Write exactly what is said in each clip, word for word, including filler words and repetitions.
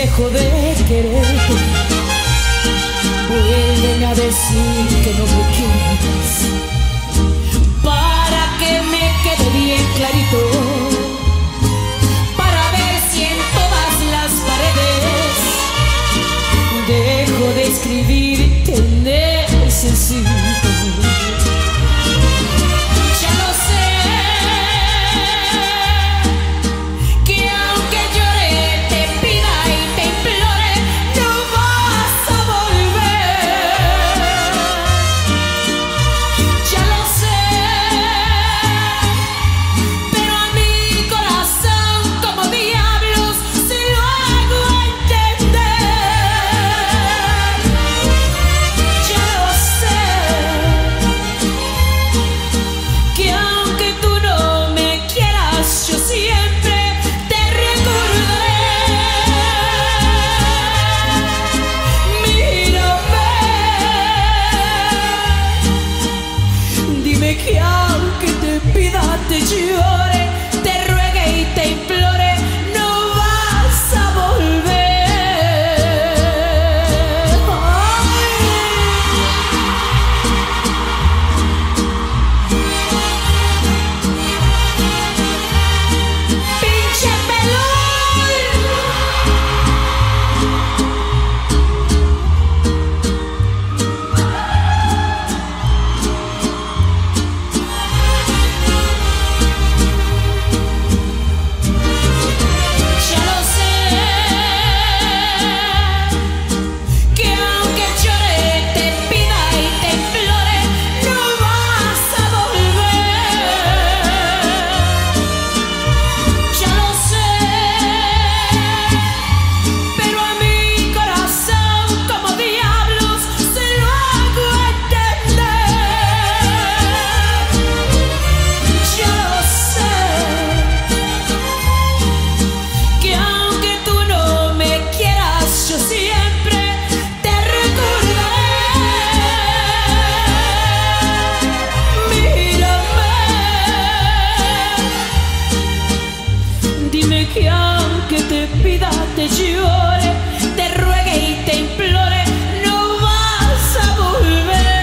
dejo de quererte, vuelven a decir que no me quieres, para que me quede bien clarito, para ver si en todas las paredes dejo de escribir que necesito. Ya lo sé, que aunque llore, te pida y te implore, no vas a volver. Ya lo sé, pero a mi corazón como diablos se lo hago entender. Ya lo sé, que aunque tú no me quieras, yo siempre te recordaré. Mírame, dime que aunque te pida, te llore, te ruegue y te implore, no vas a volver. Ay. Pinche pelón. Ya lo sé, que aunque llore, te pida y te implore, no vas a volver. Ya lo sé, pero a mi corazón como diablos se lo hago entender. Ya lo sé, que aunque tú no me quieras, yo siempre te recordaré. Mírame, dime que aunque te pida, te llore, te ruegue y te implore, no vas a volver.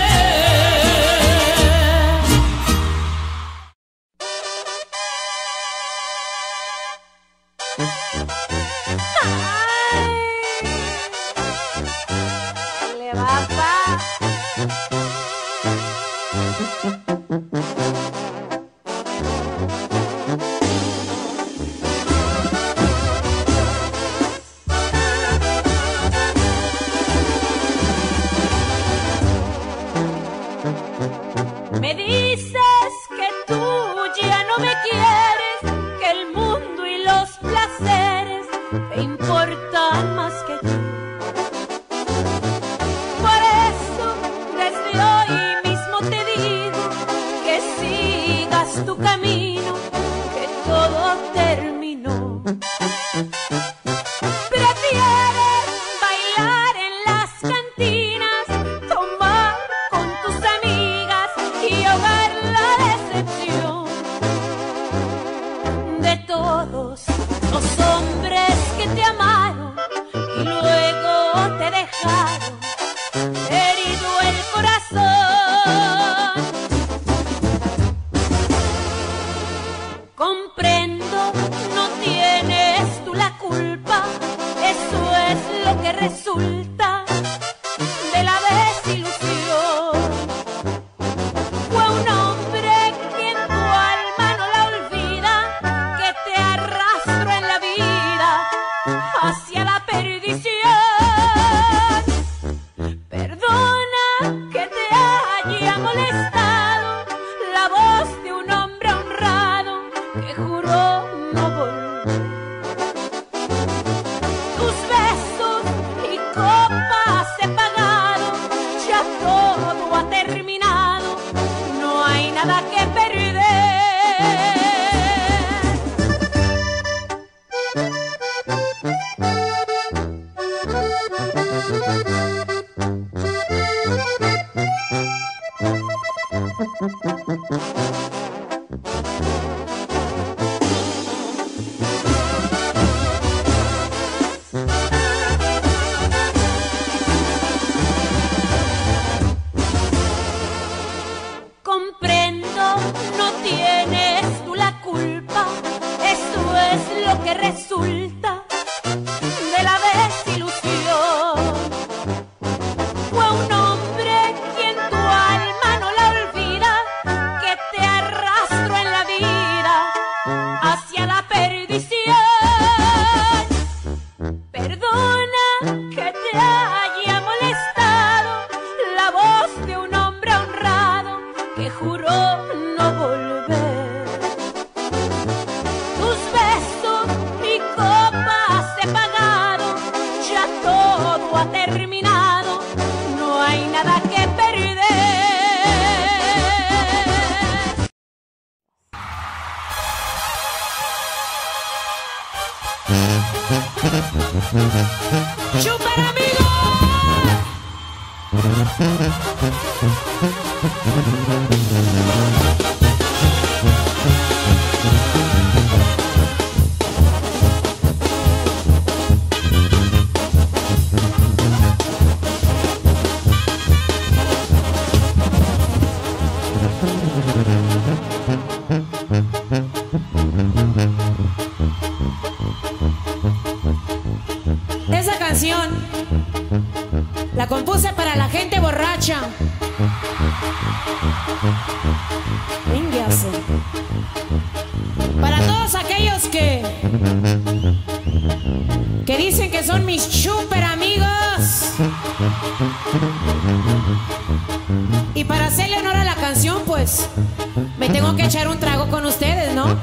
Le va, pa. Me dices que tú ya no me quieres, que el mundo y los placeres te importan más que tú. Por eso desde hoy mismo te digo que sigas tu camino, que todo terminó. Prefieres bailar en las cantinas, tomar con tus amigas y ahogar la decepción de todos los hombres que te amaron y luego te dejaron herido el corazón. Esa canción la compuse para la gente borracha. Véngase. Para todos aquellos que que dicen que son mis super amigos. Y para hacerle honor a la canción, pues me tengo que echar un trago con ustedes, ¿no?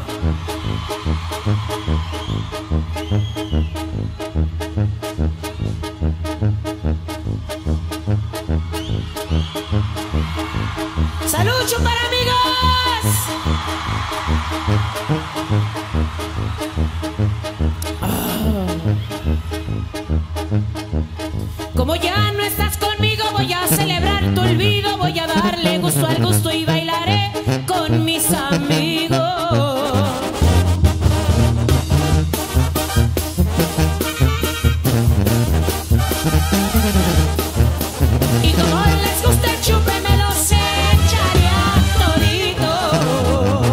¡Salud, chupar amigos! Oh. Como ya no estás conmigo, voy a celebrar tu olvido. Voy a darle gusto al gusto y bailaré con mis amigos. Y como les gusta el chupe, me los echaré a toditos.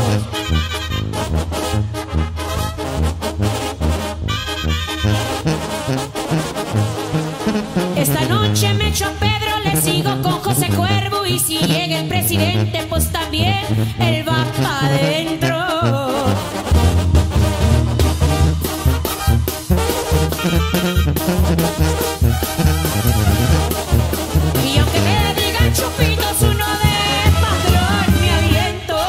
Esta noche me echo a Pedro, le sigo con José Cuervo. Y si llega el presidente, pues también él va pa' adentro. Y aunque me digan chupitos, uno de padrón me aliento.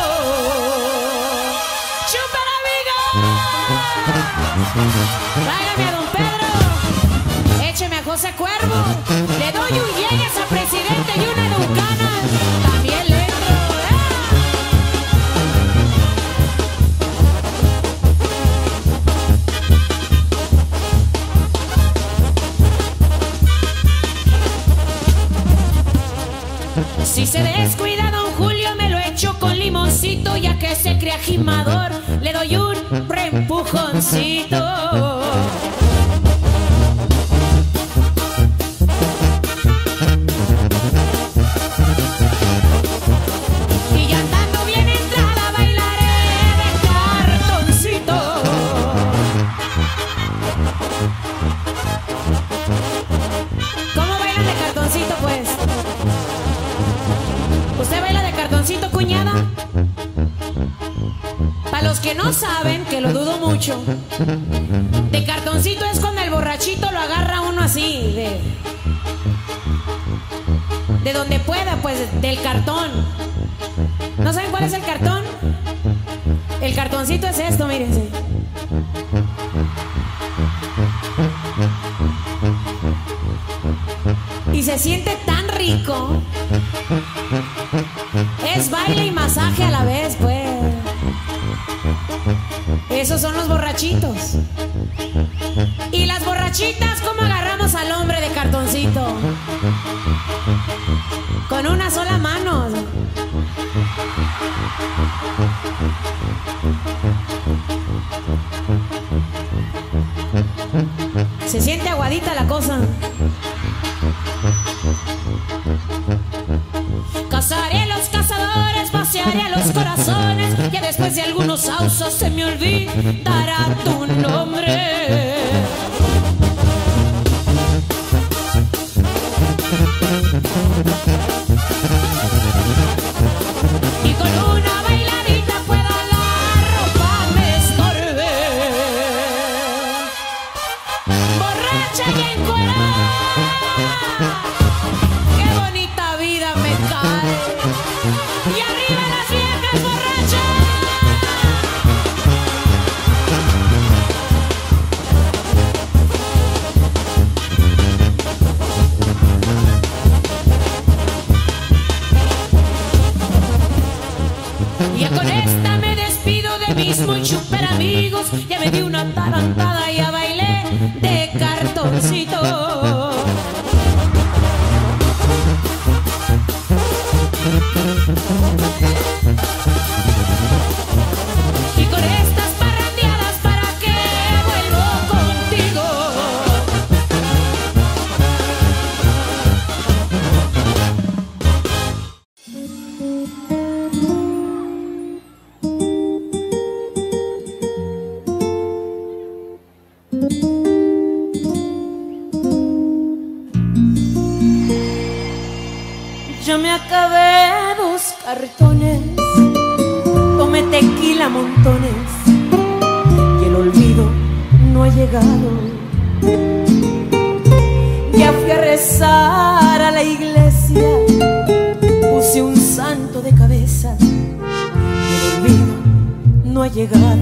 ¡Chupa la amiga! Tráigame a don Pedro, écheme a José Cuervo. Le doy un llegues al presidente y una educana. También le entro. Si se descuida don Julio, me lo echo con limoncito. Ya que se crea gimador, le doy un reempujoncito. Y ya andando bien entrada, bailaré de cartoncito. ¿Cómo bailan de cartoncito, pues? ¿Usted baila de cartoncito, cuñada? Para los que no saben, que lo dudo mucho, de cartoncito es cuando el borrachito lo agarra uno así, de, de donde pueda, pues, del cartón. ¿No saben cuál es el cartón? El cartoncito es esto, mírense. Y se siente tan rico. Es baile y masaje a la vez, pues. Esos son los borrachitos. Y las borrachitas, ¿cómo agarramos al hombre de cartoncito? Con una sola mano. Se siente aguadita la cosa. Cazaré a los cazadores, pasearé a los corazones. Ya después de algunos sausos se me olvidará tu nombre. Y con una bailadita pueda la ropa me estorbe. Borracha y encuerada, qué bonita vida me cae. Y arriba las viejas borrachas. Ya con esta me despido de mis muy super amigos. Ya me di una tarantada y ya bailé de cartoncito. Ya me acabé dos cartones, tomé tequila a montones y el olvido no ha llegado. Ya fui a rezar a la iglesia, puse un santo de cabeza y el olvido no ha llegado.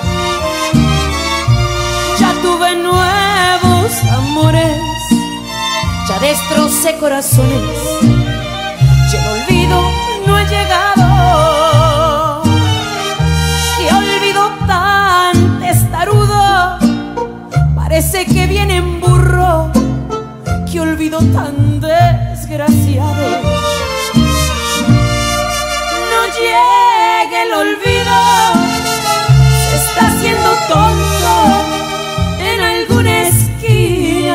Ya tuve nuevos amores, ya destrocé corazones y el olvido no ha llegado. Qué olvido tan testarudo, parece que viene en burro. Qué olvido tan desgraciado. No llegue el olvido, se está haciendo tonto en alguna esquina.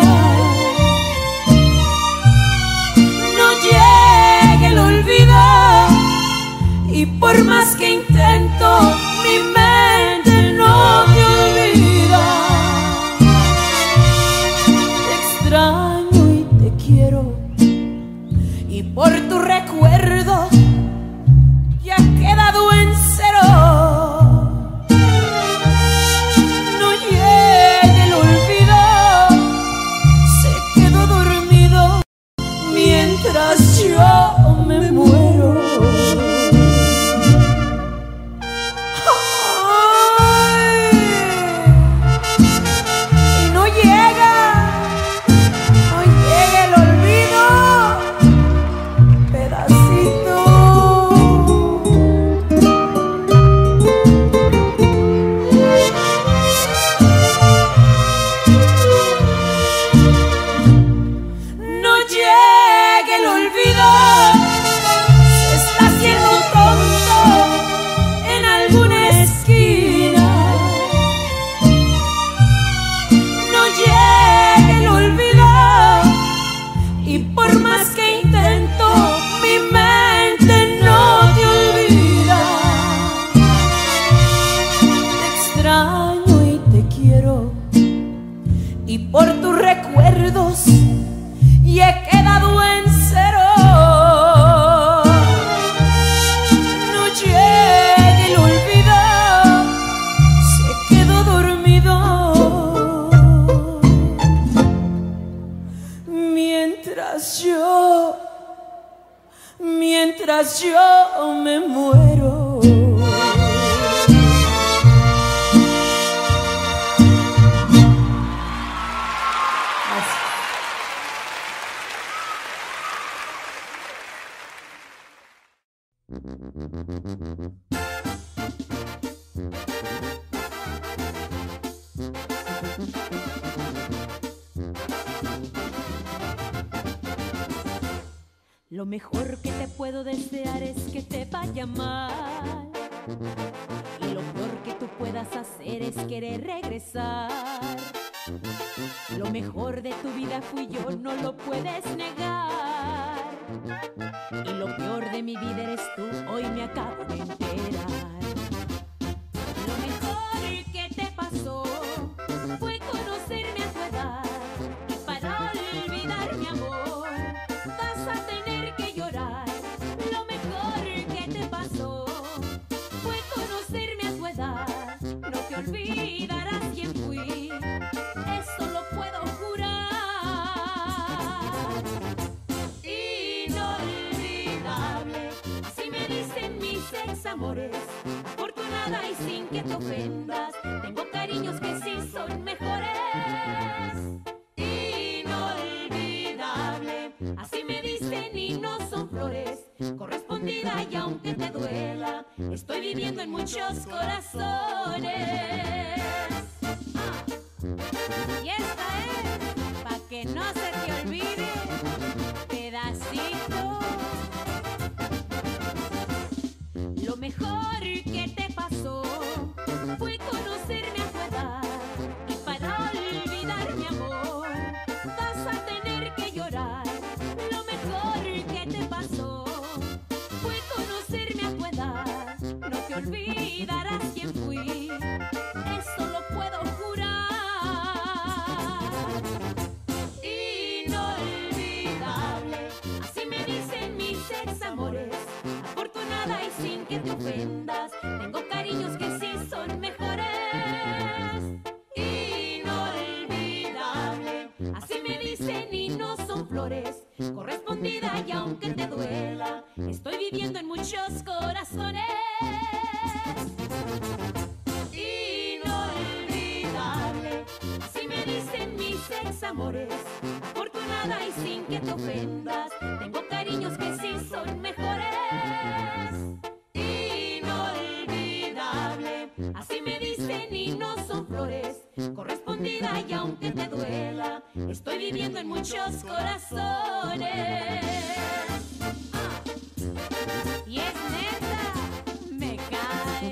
No llegue el olvido y por más que intento mi mente no te olvida. Te extraño y te quiero y por tu recuerdo ya ha quedado en cero. No llegue el olvido, se quedó dormido mientras yo me muero. Ay, y no llega, no llega el olvido, pedacito. No llegue el olvido, se está haciendo tonto en alguna esquina. No llegue el olvido y por más que intento mi mente no te olvida. Te extraño y te quiero y por tus recuerdos y he quedado en cero. No llegue el olvido, se quedó dormido mientras yo, mientras yo me muero. Lo mejor que te puedo desear es que te vaya mal, y lo peor que tú puedas hacer es querer regresar. Lo mejor de tu vida fui yo, no lo puedes negar, y lo peor de mi vida eres tú, hoy me acabo de enterar. Lo mejor que te pasó fue conocerme a tu edad, y para olvidar mi amor vas a tener que llorar. Lo mejor que te pasó fue conocerme a tu edad, no te olvidarás quién fui, eso lo puedo jurar. Inolvidable, así me dicen mis ex amores, afortunada y sin que te ofendas, tengo cariños que sí son mejores. Inolvidable, así me dicen y no son flores, correspondida y aunque te duela, estoy viviendo en muchos corazones. Ah. Y esta es pa' que no se te olvide, pedacito. Lo mejor que te pasó fue conocerme a tu edad, y para olvidar mi amor vas a tener que llorar. Lo mejor que te pasó fue conocerme a tu edad, no te olvidarás quién fui, eso lo puedo jurar. y aunque te duela, estoy viviendo en muchos corazones. Inolvidable, así me dicen mis ex amores. Afortunada y sin que te ofendas, tengo cariños que sí son mejores. Inolvidable, así me dicen y no son flores. Correspondida y aunque te duela, estoy viviendo en muchos corazones. Ah. Y es neta, me cae.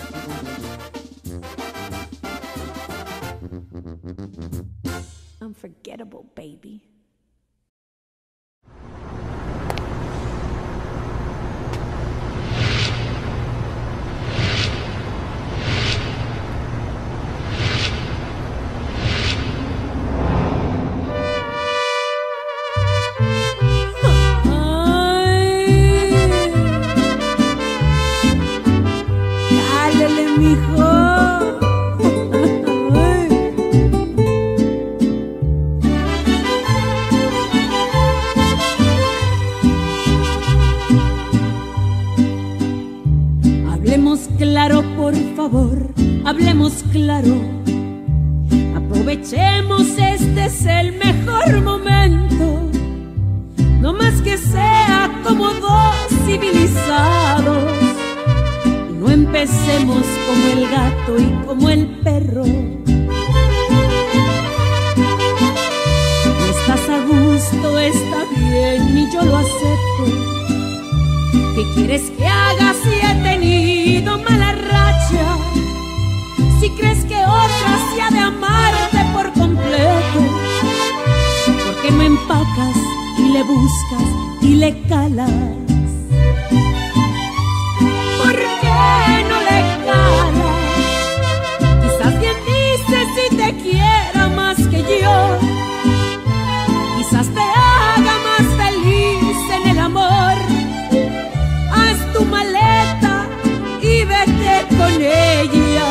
Unforgettable, baby. Hablemos claro, aprovechemos, este es el mejor momento. No más que sea como dos civilizados, y no empecemos como el gato y como el perro. No estás a gusto, está bien y yo lo acepto. ¿Qué quieres que haga si he tenido mala racha? Si crees que otra se ha de amarte por completo, ¿por qué no empacas y le buscas y le calas? ¿Por qué no le calas? Quizás bien dices si te quiera más que yo, quizás te haga más feliz en el amor. Haz tu maleta y vete con ella.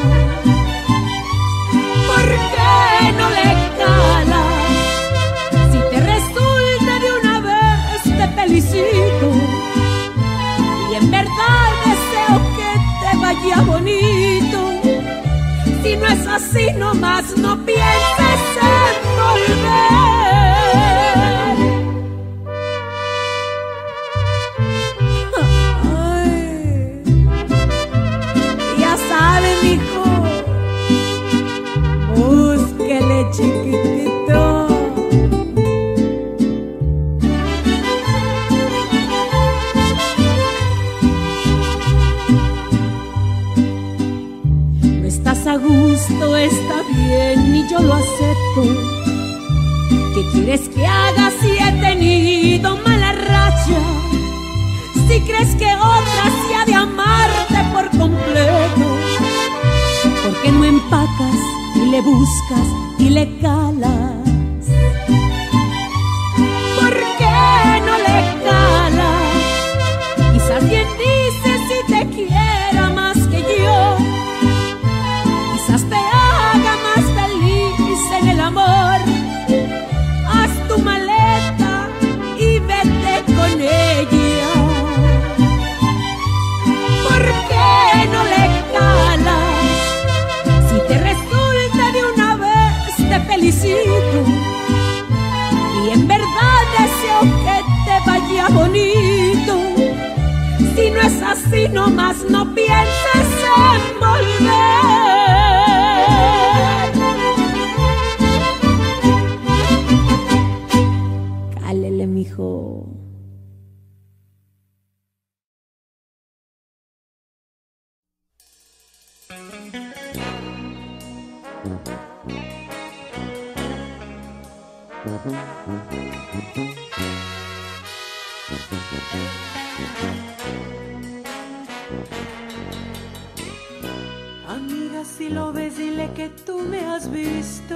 ¿Por qué no le calas? Si te resulta de una vez te felicito, y en verdad deseo que te vaya bonito. Si no es así nomás no pienses en volver. Ay, ya sabes, mijo, búsquele chiquitito. No estás a gusto, está bien y yo lo acepto. ¿Qué quieres que haga si he tenido mala racha? Si crees que otra se ha de amarte por completo, ¿por qué no empacas y le buscas y le calas? ¿Por qué no le calas? Quizás bien dices si te quiera más que yo, quizás te haga más feliz en el amor. Haz tu maleta y vete con ella. ¿Por qué no le calas? Si te resulta de una vez te felicito, y en verdad deseo que te vaya bonito. Si no es así nomás no pienses en volver. Cálele, mijo. Amiga, si lo ves, dile que tú me has visto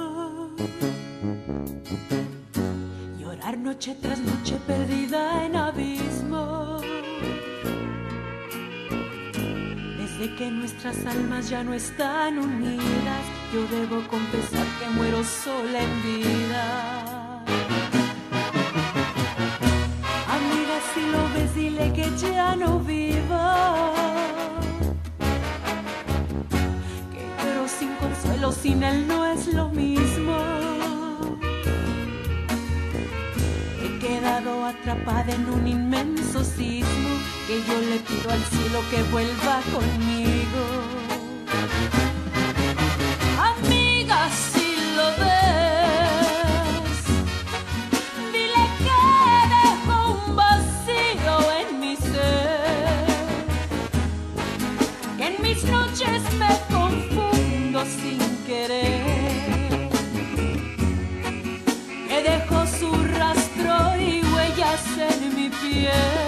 llorar noche tras noche perdida en abismos. Desde que nuestras almas ya no están unidas, yo debo confesar que muero sola en vida. si lo ves, dile que ya no viva, que lloro sin consuelo, sin él no es lo mismo. He quedado atrapada en un inmenso sismo, que yo le pido al cielo que vuelva conmigo. Amiga, si lo ves, dile que dejo un vacío en mi ser, que en mis noches me confundo sin querer, que dejo su rastro y huellas en mi piel.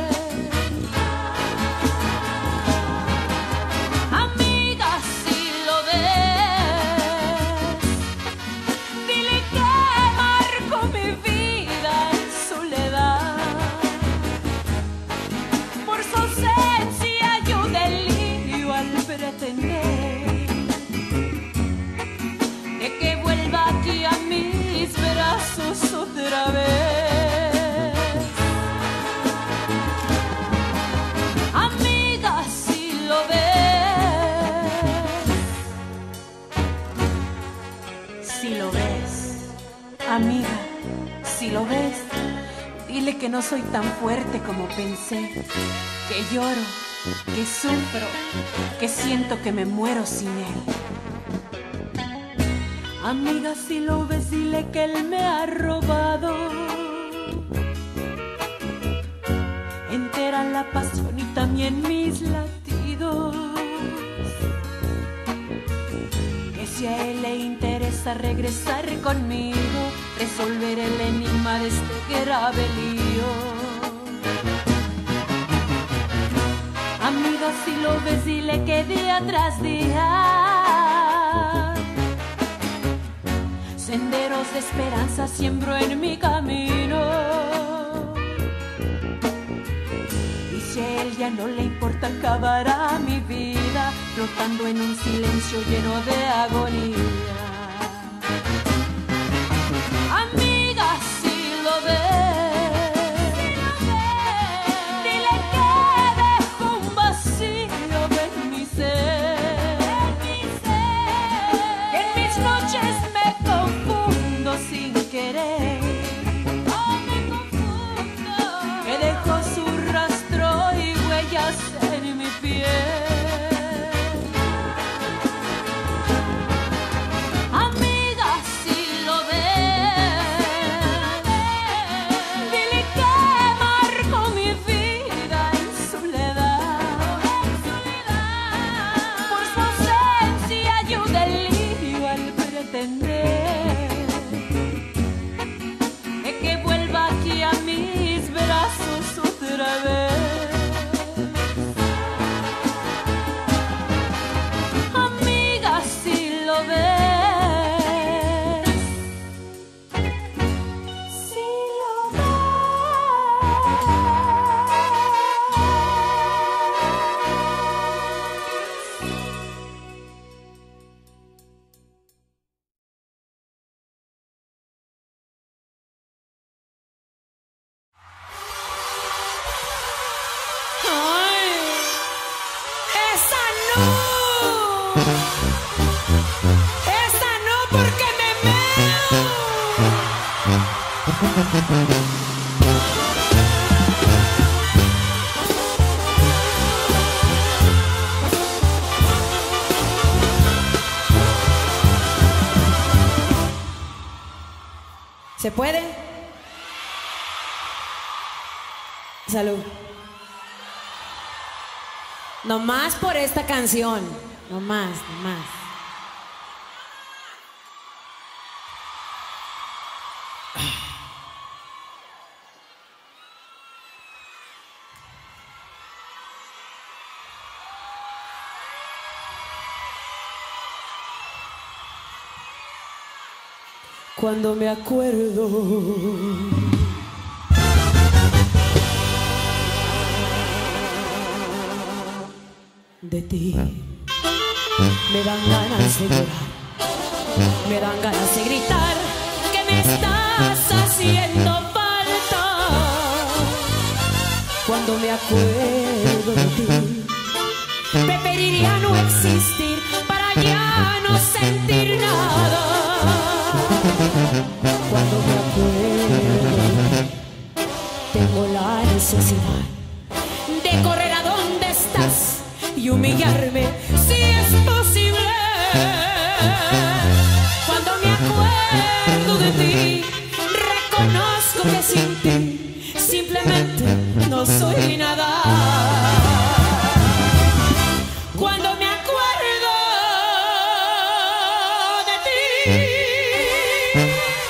De que vuelva aquí a mis brazos otra vez. Amiga, si lo ves, si lo ves, amiga, si lo ves, dile que no soy tan fuerte como pensé, que lloro, que sufro, que siento que me muero sin él. Amiga, si lo ves, dile que él me ha robado entera la pasión y también mis latidos, que si a él le interesa regresar conmigo, resolver el enigma de este grave lío. Amiga, si lo ves, dile que día tras día senderos de esperanza siembro en mi camino. Y si a él ya no le importa, acabará mi vida flotando en un silencio lleno de agonía. Amiga, si lo ves, sin querer, oh, me confundo, que dejó su rastro y huellas en mi piel. Amiga, si lo ves, dile que marco mi vida en soledad, por su ausencia yo deliro al pretender aquí a mis brazos otra vez. Amiga, si lo ves, si lo ves. Esta no, porque me meo. ¿Se puede? Salud. No más por esta canción. No más, no más. Cuando me acuerdo de ti, me dan ganas de llorar, me dan ganas de gritar que me estás haciendo falta. Cuando me acuerdo de ti, preferiría no existir para ya no sentir nada. Cuando me acuerdo de ti, tengo la necesidad de correr a donde estás y humillarme si es posible. Cuando me acuerdo de ti, reconozco que sin ti simplemente no soy nada. Cuando me acuerdo de ti,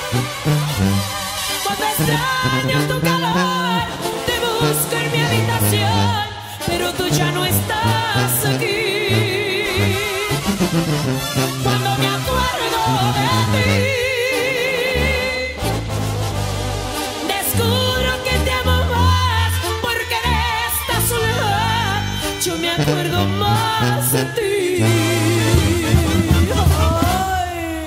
cuando extraño tu calor, te busco en mi habitación, pero tú ya no estás aquí. Cuando me acuerdo de ti, descubro que te amo más, porque de esta soledad yo me acuerdo más de ti. Ay.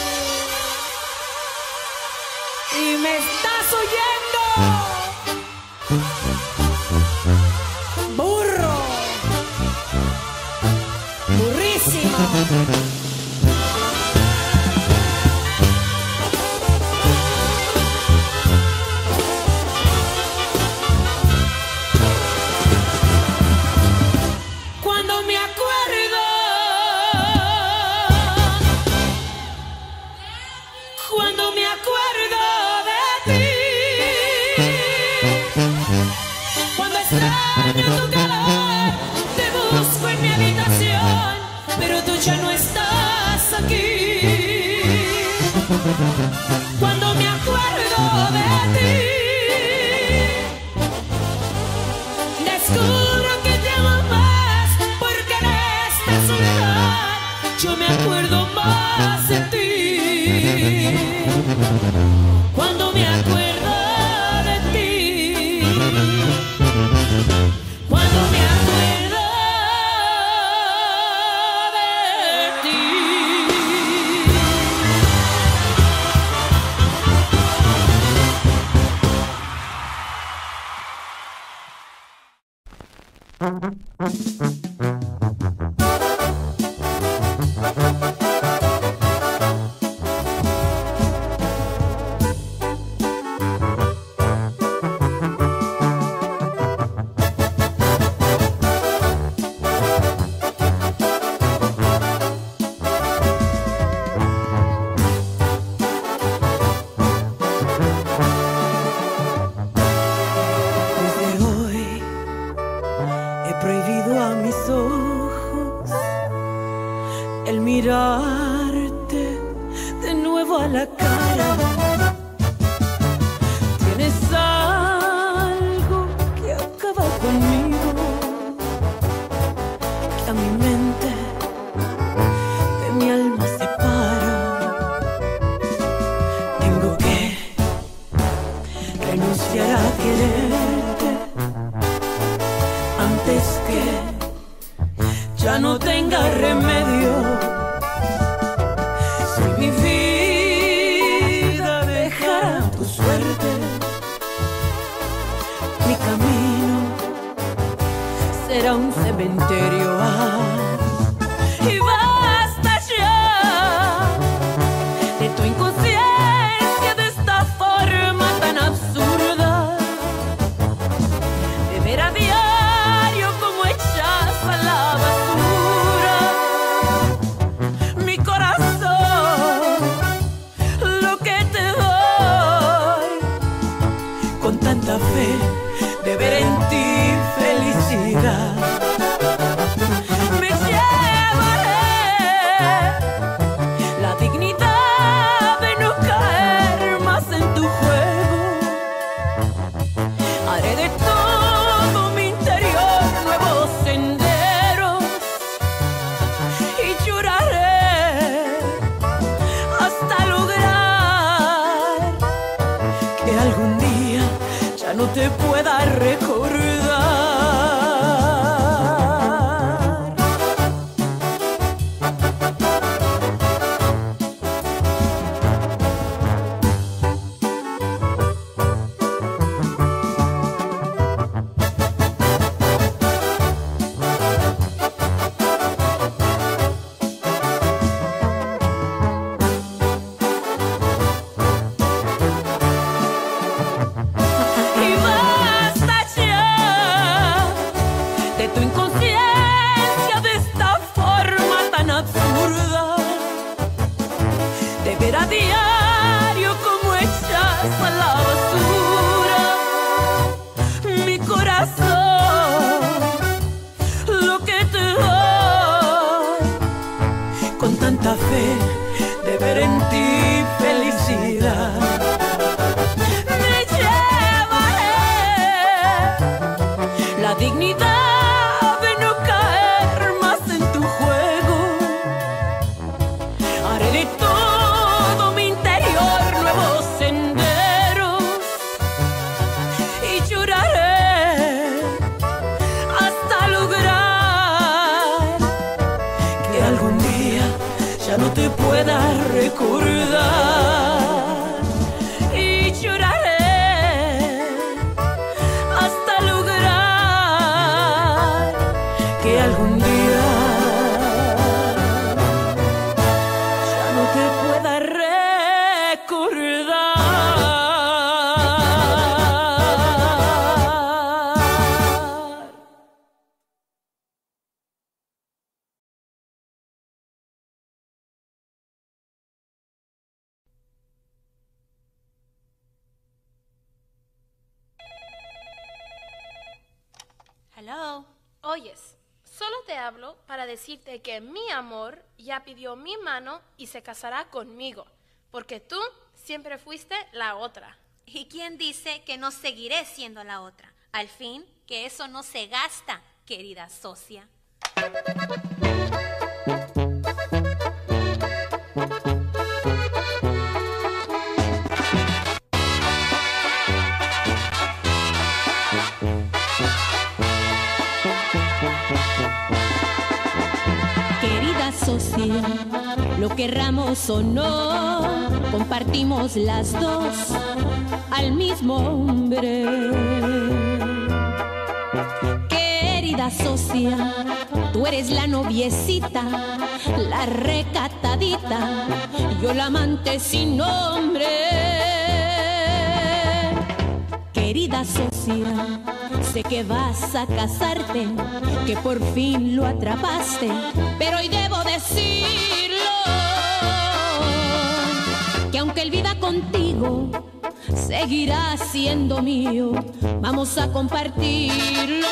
Y me estás oyendo, burro, burrísimo. Tu calor, te busco en mi habitación, pero tú ya no estás aquí. Cuando me acuerdo de ti, descubro que te amo más, porque en esta soledad yo me acuerdo más de ti. Cuando me acuerdo de ti, cuando me acuerdo de ti. Mirarte de nuevo a la cara. Tienes algo que acaba conmigo, que a mi mente de mi alma separa. Tengo que renunciar a quererte antes que ya no tenga remedio. Mi vida dejará tu suerte, mi camino será un cementerio. Ah, y basta ya de tu inconsciencia, de esta forma tan absurda de ver a diario como echas a la basura mi corazón. Tanta fe de ver en ti felicidad, me llevaré la dignidad de no caer más en tu juego. Haré de todo mi interior nuevos senderos y lloraré hasta lograr que algún día ya no te pueda recordar. la dignidad de no caer más en tu juego. Haré de todo mi interior nuevos senderos y lloraré hasta lograr que algún día ya no te pueda recordar. Y lloraré hasta lograr que algún día ya no te pueda recordar. Hello. Oyes, solo te hablo para decirte que mi amor ya pidió mi mano y se casará conmigo, porque tú siempre fuiste la otra. ¿Y quién dice que no seguiré siendo la otra? Al fin, que eso no se gasta, querida socia. Querida socia, lo querramos o no, compartimos las dos al mismo hombre. Querida socia, tú eres la noviecita, la recatadita, yo la amante sin nombre. Querida socia, sé que vas a casarte, que por fin lo atrapaste, pero hoy debo decirlo, que aunque él viva contigo, seguirá siendo mío, vamos a compartirlo.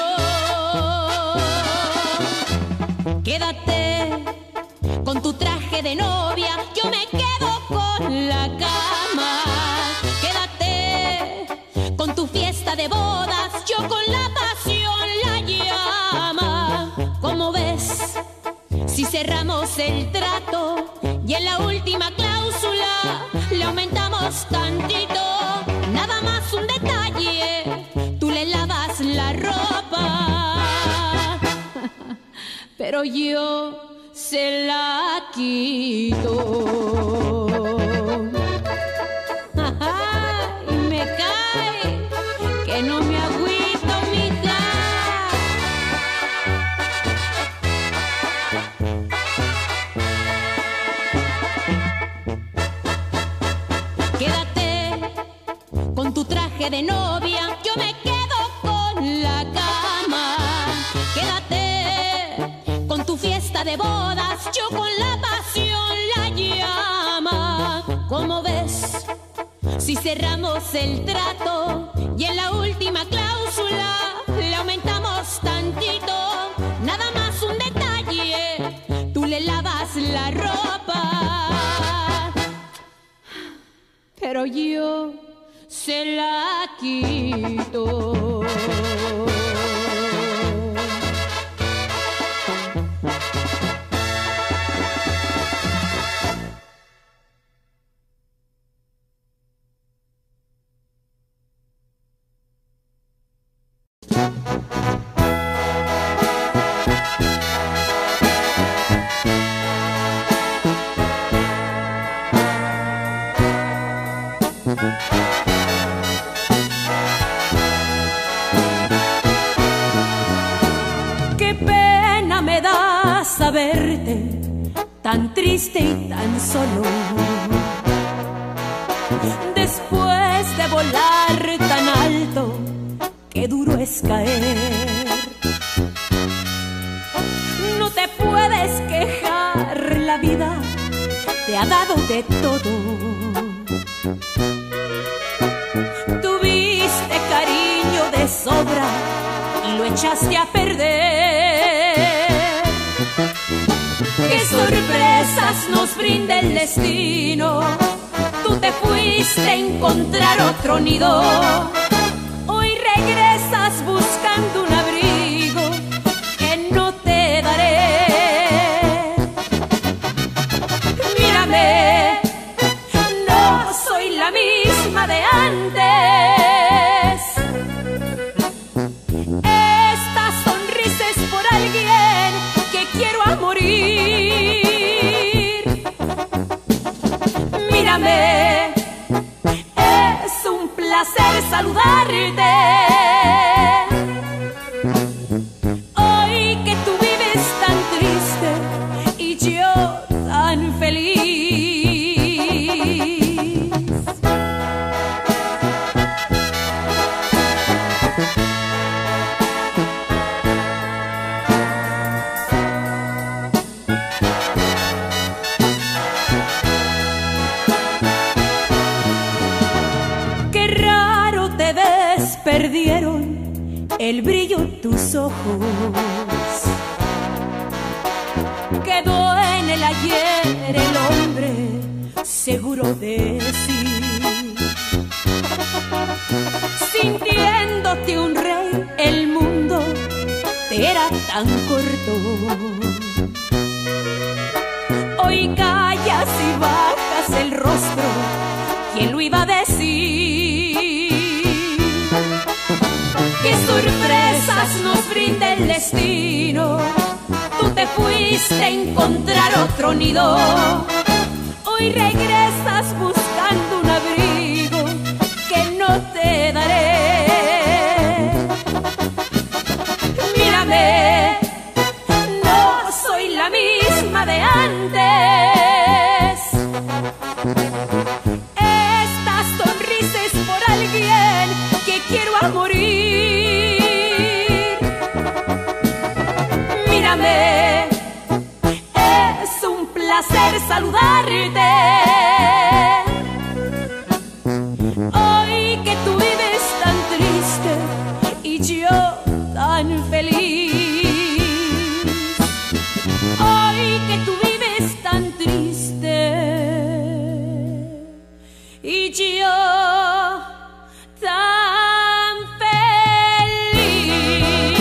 Quédate con tu traje de novia, yo me quedo con la cama. Quédate con tu fiesta de bodas, yo con la pasión la llama. ¿Cómo ves? Si cerramos el trato y en la última cláusula le aumentamos tantito, nada más un detalle, tú le lavas la ropa, pero yo se la quito. Y me cae que no me agüito, mija. Quédate con tu traje de novia, yo me quedo con la cama. Quédate con tu fiesta de bodas, yo con la pasión la llama. ¿Cómo ves? Si cerramos el trato y en la última cláusula le aumentamos tantito, nada más un detalle, tú le lavas la ropa, pero yo se la quito. Qué pena me da saberte tan triste y tan solo, después de volar tan alto, qué duro es caer. No te puedes quejar, la vida te ha dado de todo. Tuviste cariño de sobra y lo echaste a perder. Qué sorpresas nos brinda el destino, tú te fuiste a encontrar otro nido. Hoy regresas buscando un abrigo dieron el brillo tus ojos. Quedó en el ayer el hombre seguro de sí, sintiéndote un rey, el mundo te era tan corto. Hoy callas y bajas el rostro, ¿quién lo iba a decir? Qué sorpresas nos brinda el destino. Tú te fuiste a encontrar otro nido. Hoy regresas buscando un abrigo que no te daré. Mírame, no soy la misma de antes. Esta sonrisa es por alguien que quiero a morir. Mírame, es un placer saludarte. Hoy que tú vives tan triste y yo tan feliz. Hoy que tú vives tan triste y yo tan feliz.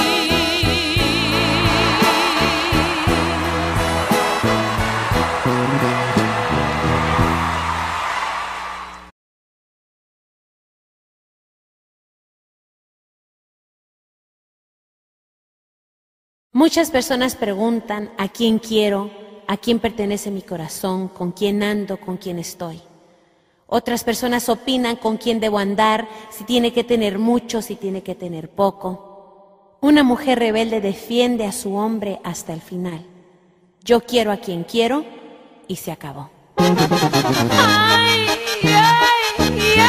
Muchas personas preguntan a quién quiero, a quién pertenece mi corazón, con quién ando, con quién estoy. Otras personas opinan con quién debo andar, si tiene que tener mucho, si tiene que tener poco. Una mujer rebelde defiende a su hombre hasta el final. Yo quiero a quien quiero y se acabó. Ay, ay, ay,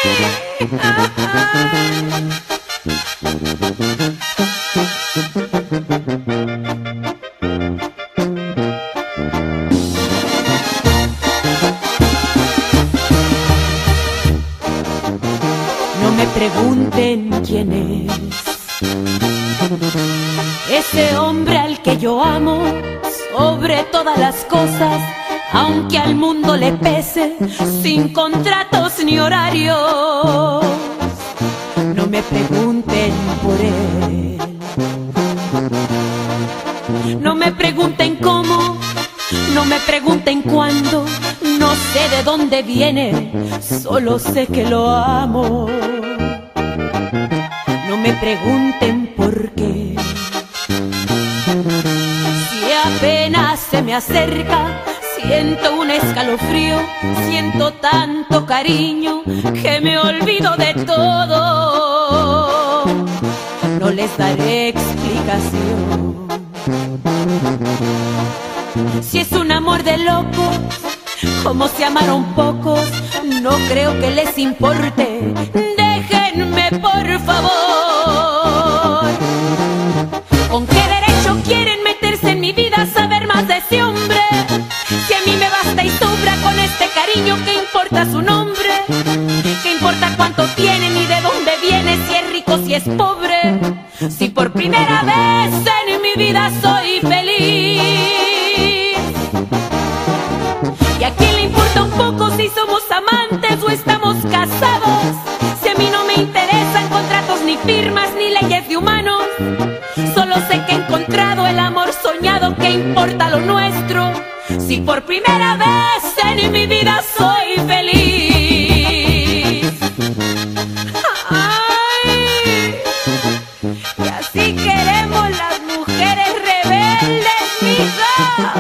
ay. No me pregunten quién es ese hombre al que yo amo sobre todas las cosas, aunque al mundo le pese, sin contratos ni horarios. No me pregunten por él, no me pregunten cómo, no me pregunten cuándo, no sé de dónde viene, solo sé que lo amo. No me pregunten por qué, si apenas se me acerca, siento un escalofrío, siento tanto cariño que me olvido de todo. No les daré explicación. Si es un amor de locos, como se amaron pocos, no creo que les importe. Déjenme, por favor. ¿Con qué derecho quieren meterse en mi vida, saber más de ese hombre? Si a mí me basta y sobra con este cariño, ¿qué importa su nombre? ¿Qué importa cuánto tiene ni de dónde viene? Si es rico, si es pobre. Si por primera vez en mi vida soy feliz. ¿Y a quién le importa un poco si somos amantes o estamos casados? Si a mí no me interesan contratos ni firmas ni leyes de humanos. Solo sé que he encontrado el amor soñado, ¿qué importa lo nuestro? Si por primera vez en mi vida soy feliz. Ay, y así queremos las mujeres rebeldes, mija.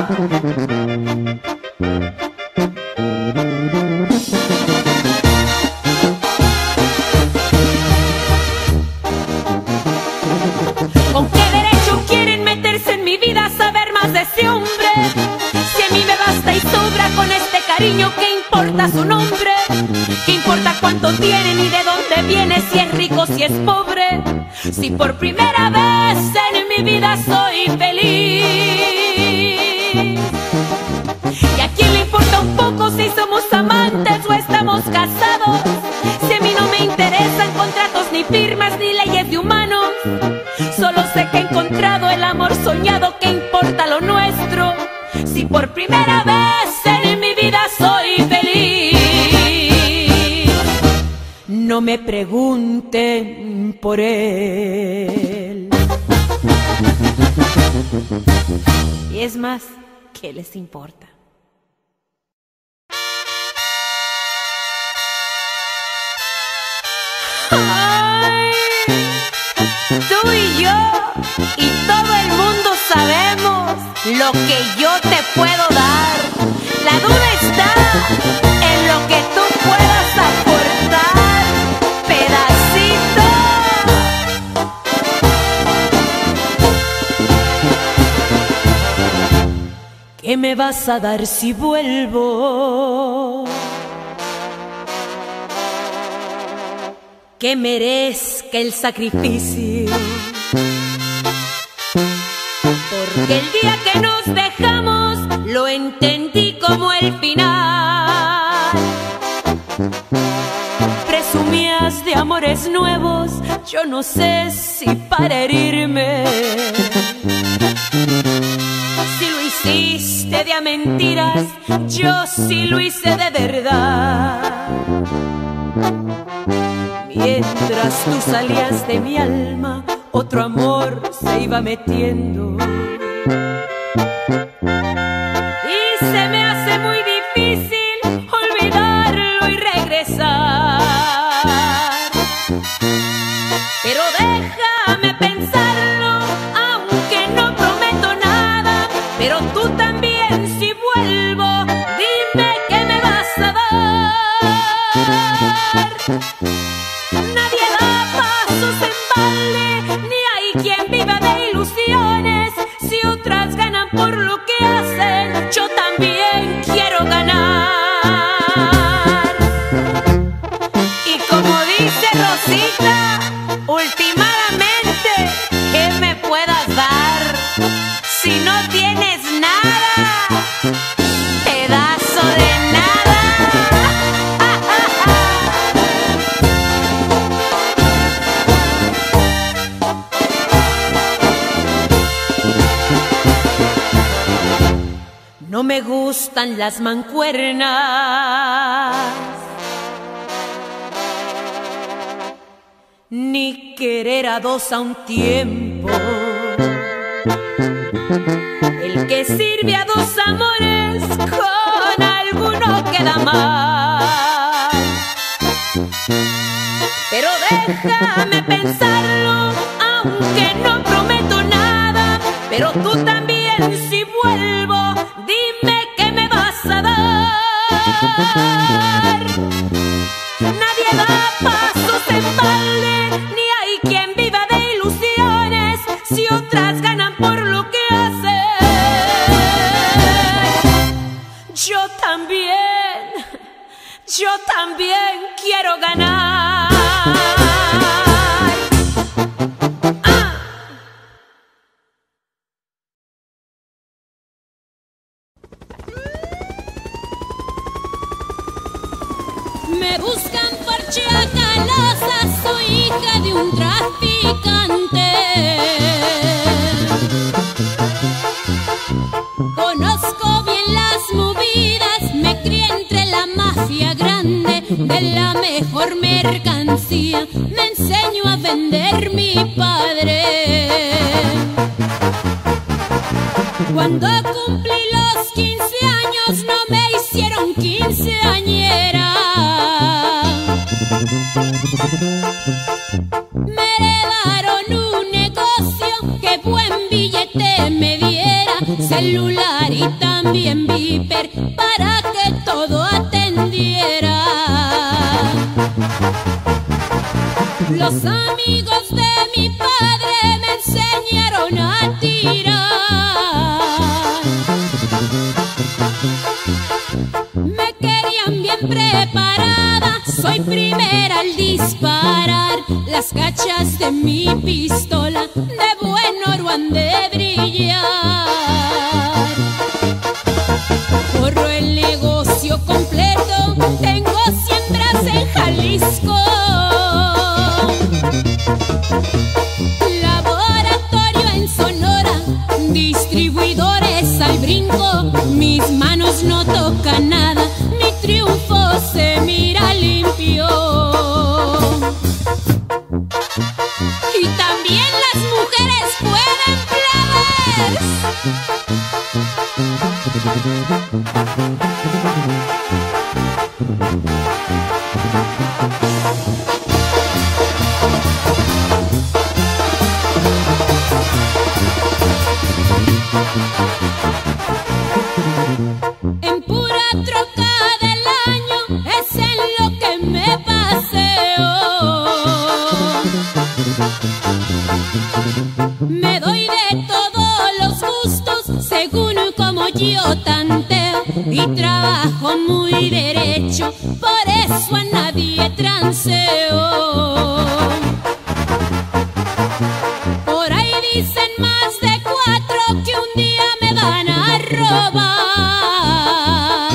¿Con qué derecho quieren meterse en mi vida, saber más de ese hombre? Si a mí me basta y sobra con este cariño, ¿qué importa su nombre? ¿Qué importa cuánto tiene ni de dónde viene? Si es rico, si es pobre. Si por primera vez en mi vida soy feliz. ¿Y a quién le importa un poco si somos amantes o estamos casados? Si a mí no me interesan contratos ni firmas ni leyes Solo sé que he encontrado el amor soñado. ¿Qué importa lo nuestro? Si por primera vez en mi vida soy feliz. No me pregunten por él. Y es más, ¿qué les importa? Ay, tú y yo y todo el mundo sabemos lo que yo te puedo dar. La duda está en lo que tú puedas aportar, pedacito. ¿Qué me vas a dar si vuelvo? Que merezca el sacrificio. Porque el día que nos dejamos lo entendí como el final. Presumías de amores nuevos, yo no sé si para herirme. Si lo hiciste de a mentiras, yo sí lo hice de verdad. Mientras tú salías de mi alma, otro amor se iba metiendo. Y se me hace muy difícil olvidarlo y regresar. Pero déjame pensarlo, aunque no prometo nada. Pero tú también, si vuelvo, dime qué me vas a dar. Nadie da pasos en balde, ni hay quien viva de ilusiones. Si otras ganan por lo que hacen, yo también quiero ganar. Y como dice Rosita, últimamente, ¿qué me puedas dar? Si no tienes nada, pedazo de nada. No me gustan las mancuernas, ni querer a dos a un tiempo. El que sirve a dos amores con alguno queda mal. Pero déjame pensarlo, aunque no prometo nada. Pero tú también, si vuelvo, dime qué me vas a dar. Nadie da pasos en balde, ni hay quien viva de ilusiones. Si otras ganan por lo que hacen, yo también, yo también quiero ganar. Me buscan por Chacalosa, soy hija de un traficante. Conozco bien las movidas, me crié entre la mafia grande de la mejor mercancía. Me enseñó a vender mi padre. Cuando cumplí los quince años no me hicieron quinceañera. Me heredaron un negocio que buen billete me diera, celular y también viper para que todo atendiera. Los amigos de mi padre me enseñaron a tirar. Me querían bien preparada, soy primera al disparar. Las cachas de mi pistola de buen oro han de brillar. Corro el negocio completo, tengo siembras en Jalisco. Laboratorio en Sonora, distribuidores al brinco, mis manos no tocan nada, mi triunfo se mira limpio. Y también las mujeres pueden plebes. En pura troca del año es en lo que me paseo. Me doy de todos los gustos según como yo tanteo y trabajo muy derecho, por eso a nadie transeo. Por ahí dicen más de cuatro que un día me van a robar.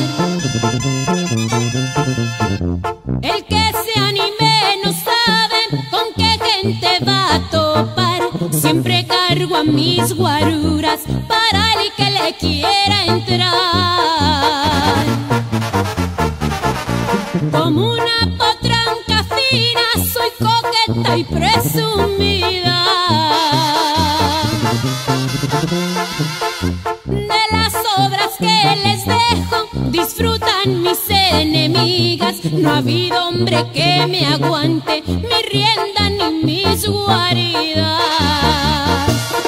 El que se anime no sabe con qué gente va a topar. Siempre cargo a mis guaruras para el que le quiera entrar. Como una potranca fina soy coqueta y presumida. De las obras que les dejo disfrutan mis enemigas. No ha habido hombre que me aguante mi rienda ni mis guaridas.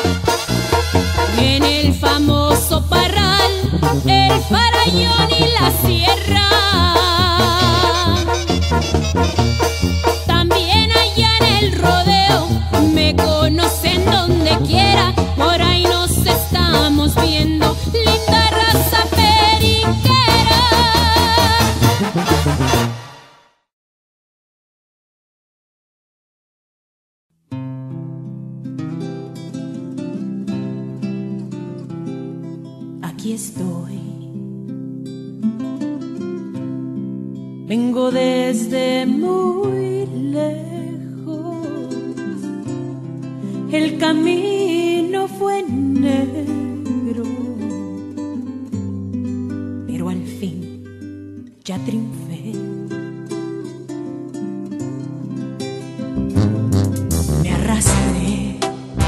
En el famoso Parral, el Farallón y la Sierra. También allá en el rodeo me conocen donde quiera. Por ahí nos estamos viendo, linda raza periquera. Aquí estoy. Vengo desde muy lejos. El camino fue negro, pero al fin ya triunfé. Me arrastré,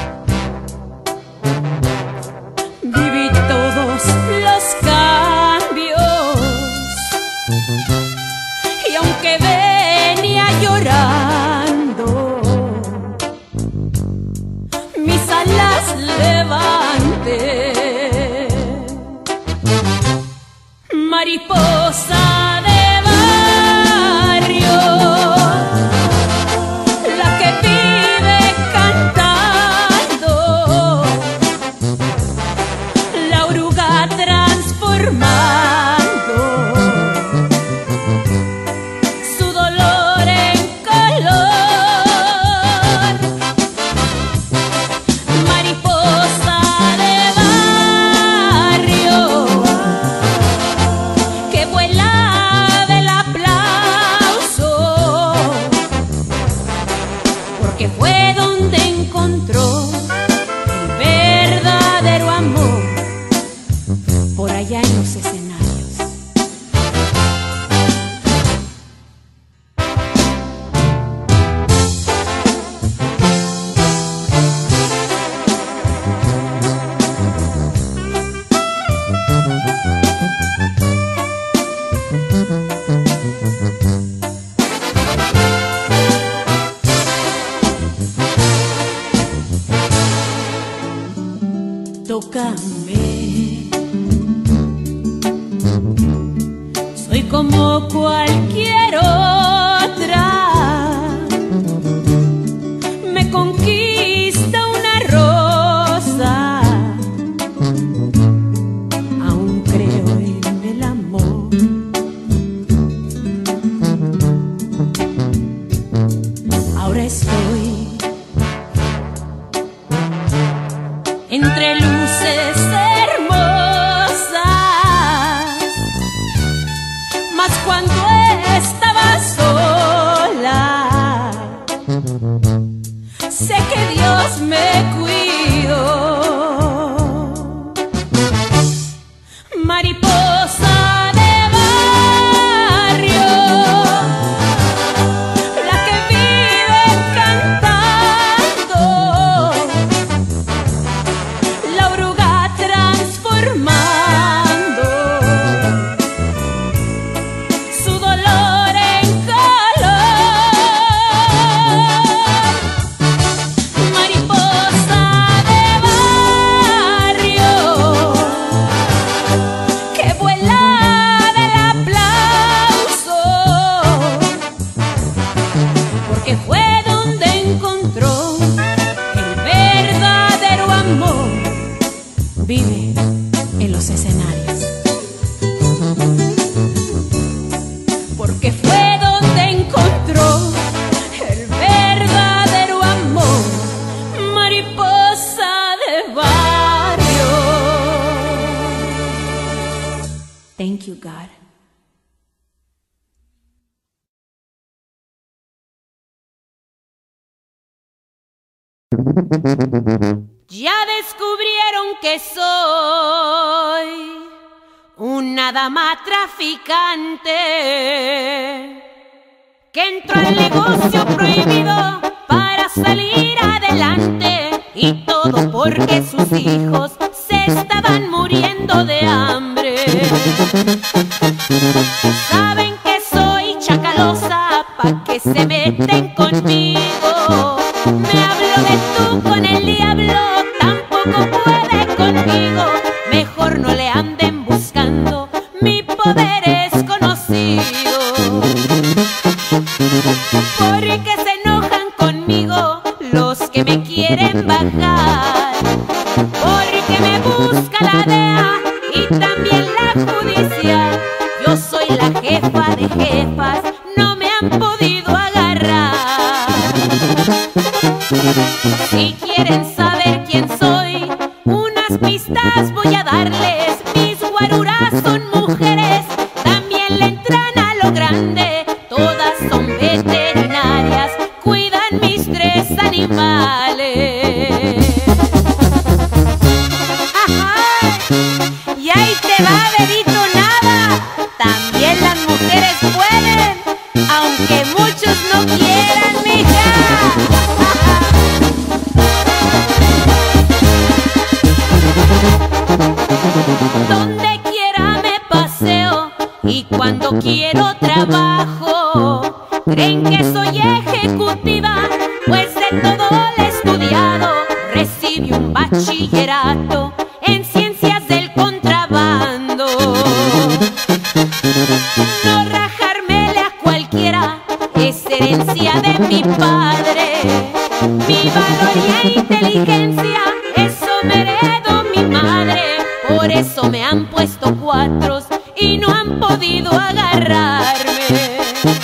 viví todos los cambios, y aunque venía llorando, mis alas levanté. Mariposa de barrio, la que vive cantando, la oruga transformando su dolor en color. Mariposa de barrio, que vuela del aplauso, porque fue donde encontró el verdadero amor, por allá en los escenarios. Tócame, soy como cualquier otra, me conquista una rosa, aún creo en el amor. Ahora estoy entre luces hermosas, mas cuando estaba sola, sé que Dios me cuidó. Mariposa de barrio, la que vive cantando, la oruga transformando su dolor en calor. Mariposa de barrio, que vuela del aplauso, porque fue donde encontró el verdadero amor. Vive en los escenarios, porque fue donde encontró el verdadero amor. Mariposa de barrio. Thank you, God. Ya descubrieron que soy una dama traficante, que entró al negocio prohibido para salir adelante, y todo porque sus hijos se estaban muriendo de hambre. Saben que soy chacalosa, pa' que se meten conmigo. Me hablo de tú con el diablo, tampoco puede conmigo. Mejor no le anden buscando, mi poder es conocido. Porque se enojan conmigo los que me quieren bajar, porque me busca la D E A y también la judicial. Yo soy la jefa de jefas, no me han podido agarrar. Si quieren saber quién soy, unas pistas voy a darles. Mis guaruras son mujeres, también le entran a lo grande. Todas son veterinarias, cuidan mis tres animales. ¡Ajá! Y ahí te va, bebito, nada. También las mujeres pueden, aunque muchos no quieran, mija. Donde quiera me paseo y cuando quiero trabajo. Creen que soy ejecutiva, pues de todo lo he estudiado. Recibí un bachillerato en ciencias del contrabando. No rajármele a cualquiera es herencia de mi padre. Mi valor y inteligencia, eso me heredó mi madre. Por eso me han puesto cuatros y no han podido agarrarme.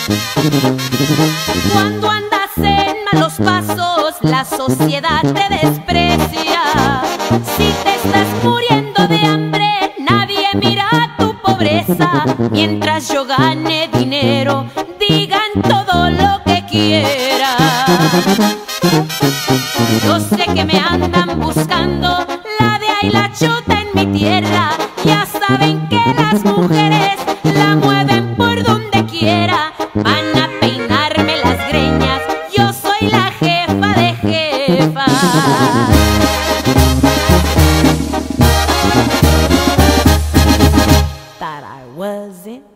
Cuando andas en malos pasos, la sociedad te desprecia. Si te estás muriendo de hambre, nadie mira tu pobreza. Mientras yo gane dinero, digan todo lo que quieran. Yo sé que me andan buscando la D E A y la chota en mi tierra. Ya saben que las mujeres la mueven por donde quiera. Van a peinarme las greñas, yo soy la jefa de jefas. Thought I wasn't.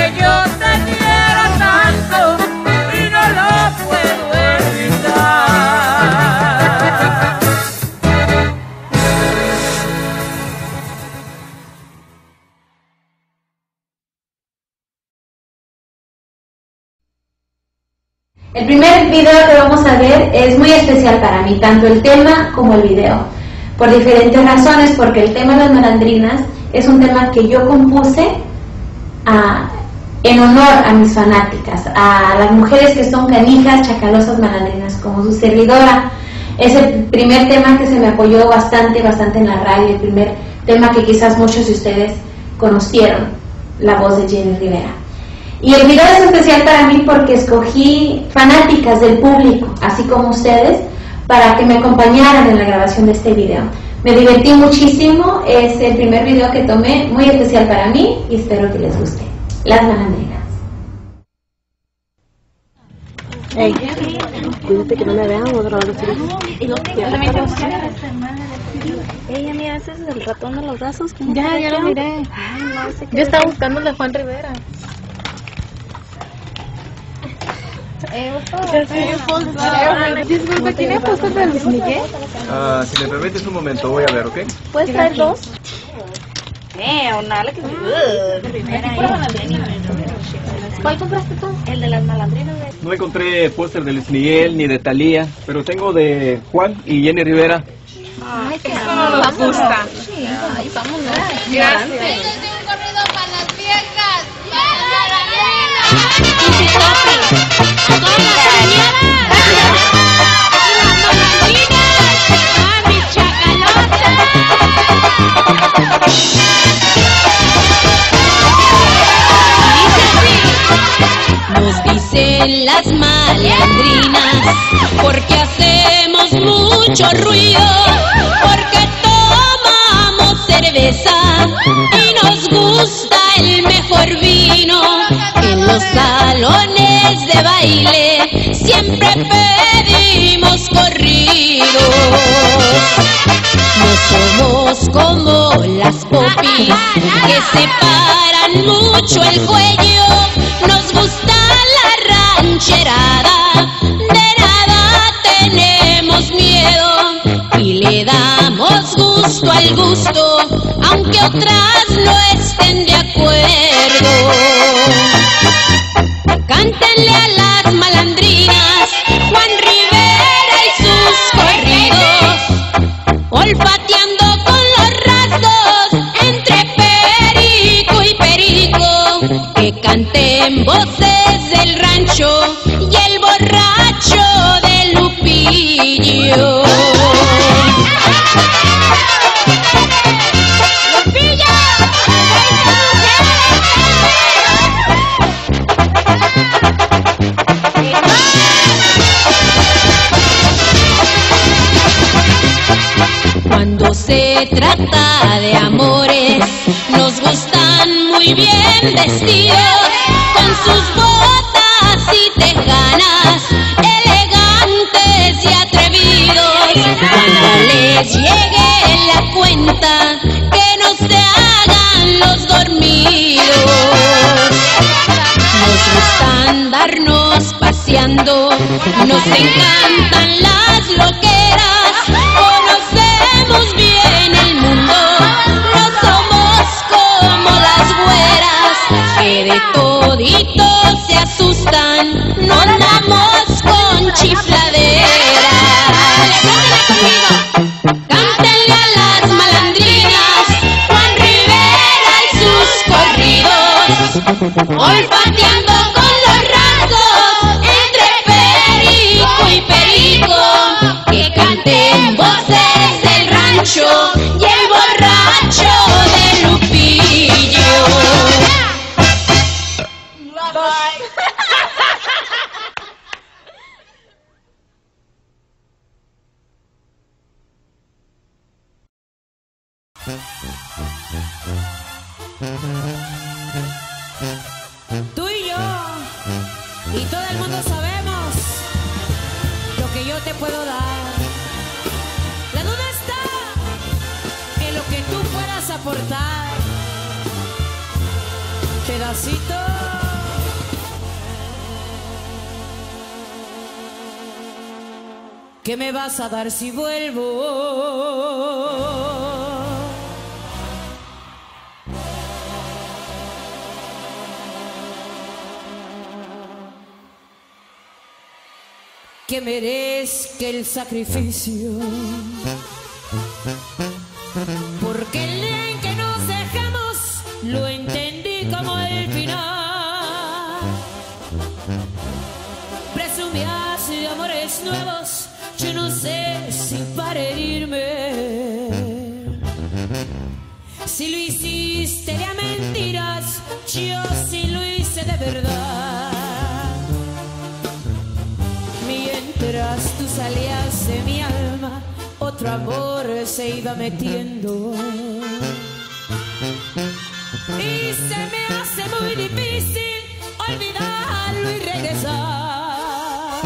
que yo te quiero tanto y no lo puedo evitar. El primer video que vamos a ver es muy especial para mí, tanto el tema como el video, por diferentes razones, porque el tema de las malandrinas es un tema que yo compuse a, en honor a mis fanáticas, a las mujeres que son canijas, chacalosas, malandrinas, como su servidora. Es el primer tema que se me apoyó bastante, bastante en la radio, el primer tema que quizás muchos de ustedes conocieron, la voz de Jenny Rivera. Y el video es especial para mí porque escogí fanáticas del público, así como ustedes, para que me acompañaran en la grabación de este video. Me divertí muchísimo, es el primer video que tomé, muy especial para mí y espero que les guste. Las malandrinas. Ey, cuídate que no me vean otra vez. Ey, amiga, ese es el ratón de los brazos. Ya, ya lo miré. Ay, no sé qué. Yo estaba buscando el de Juan Rivera. Eh, Disculpe, ¿tiene póster de Luis Miguel? Uh, si me permites un momento, voy a ver, ¿ok? ¿Puedes traer dos? Eh, una que... ¿Cuál compraste tú? El de las malandrinas. No encontré póster de Luis Miguel ni de Thalía, pero tengo de Juan y Jenny Rivera. Ay, que eso no nos gusta. Sí, ay, vamos, gracias. un corrido para las viejas. Nos dicen las malandrinas porque hacemos mucho ruido, porque tomamos cerveza y nos gusta el mejor vino. En los salones de baile siempre pedimos corridos. No somos como las popis que se paran mucho el cuello. Nos gusta la rancherada, de nada tenemos miedo y le damos gusto al gusto, aunque otras no estén de acuerdo. Cántenle a las malandrinas Juan Rivera y sus corridos, olfateando con los rasgos entre perico y perico, que canten voces del rancho y el borracho de Lupillo. Cuando se trata de amores, nos gustan muy bien vestidos, con sus botas y tejanas, elegantes y atrevidos. Cuando les llegue la cuenta, que no se hagan los dormidos. Nos gusta andarnos paseando, nos encantan las loqueras, conocemos bien el mundo, no somos como las güeras, que de toditos se asustan, no andamos con chifladeras. Cántenle a las malandrinas Juan Rivera y sus corridos, olfateando con los rasgos entre perico y perico, que canten voces del rancho y el borracho de Lupillo. Tú y yo, y todo el mundo sabemos lo que yo te puedo dar. La duda está en lo que tú puedas aportar. Te da pedacito. ¿Qué me vas a dar si vuelvo? Que merezca el sacrificio, porque el día en que nos dejamos lo entendí como el final. Presumías de amores nuevos, yo no sé si para herirme. Si lo hiciste de a mentiras, yo sí lo hice de verdad. Mientras tú salías de mi alma, otro amor se iba metiendo. Y se me hace muy difícil olvidarlo y regresar.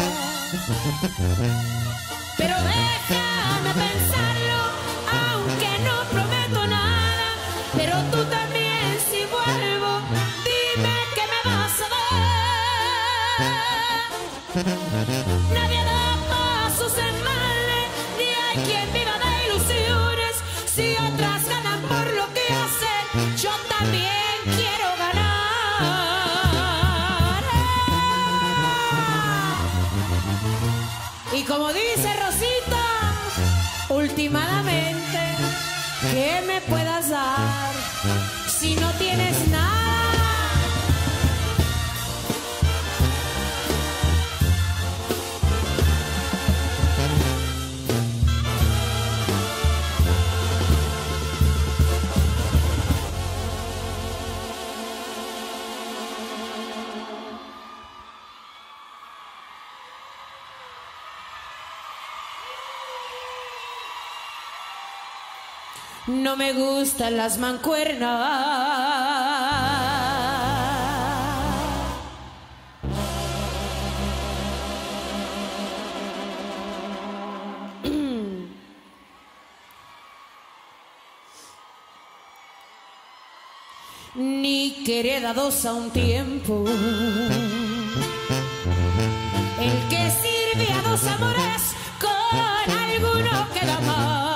Pero déjame pensarlo, aunque no prometo nada. Pero tú también, si vuelvo, dime que me vas a dar. Nadie da pasos en balde, ni hay quien viva de ilusiones. Si otras ganan por lo que hacen, yo también quiero ganar. Y como dice Rosita, últimamente, ¿qué me puedas dar si no tienes nada? No me gustan las mancuernas. Ni querer a dos a un tiempo. El que sirve a dos amores con alguno queda mal.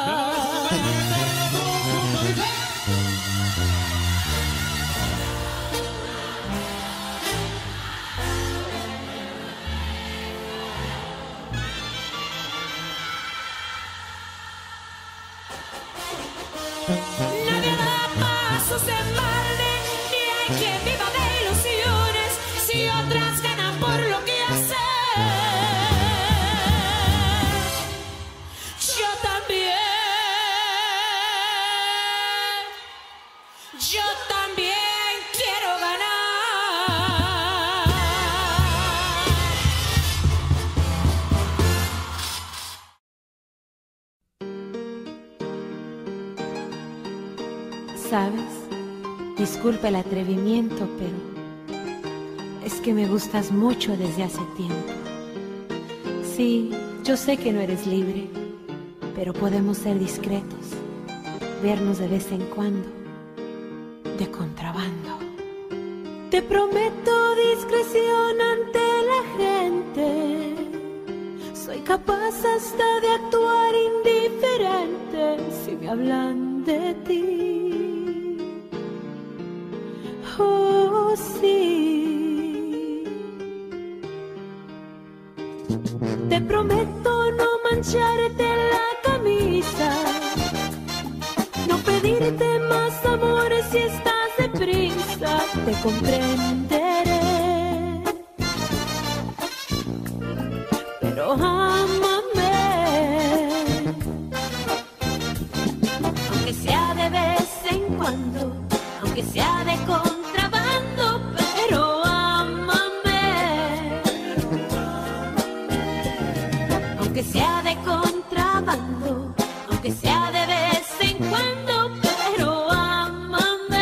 Nadie da pasos en balde, ni hay quien viva de ilusiones. Si otras ganan por lo que hacen, yo también, yo también quiero ganar. ¿Sabes? Disculpa el atrevimiento, pero es que me gustas mucho desde hace tiempo. Sí, yo sé que no eres libre, pero podemos ser discretos, vernos de vez en cuando, de contrabando. Te prometo discreción ante la gente, soy capaz hasta de actuar indiferente si me hablan de ti. Oh, sí. Te prometo no mancharte la camisa, no pedirte más amores si estás deprisa, te comprenderé. Pero ámame, aunque sea de vez en cuando, aunque sea de contrabando, pero ámame. Aunque sea de contrabando, aunque sea de vez en cuando, pero ámame.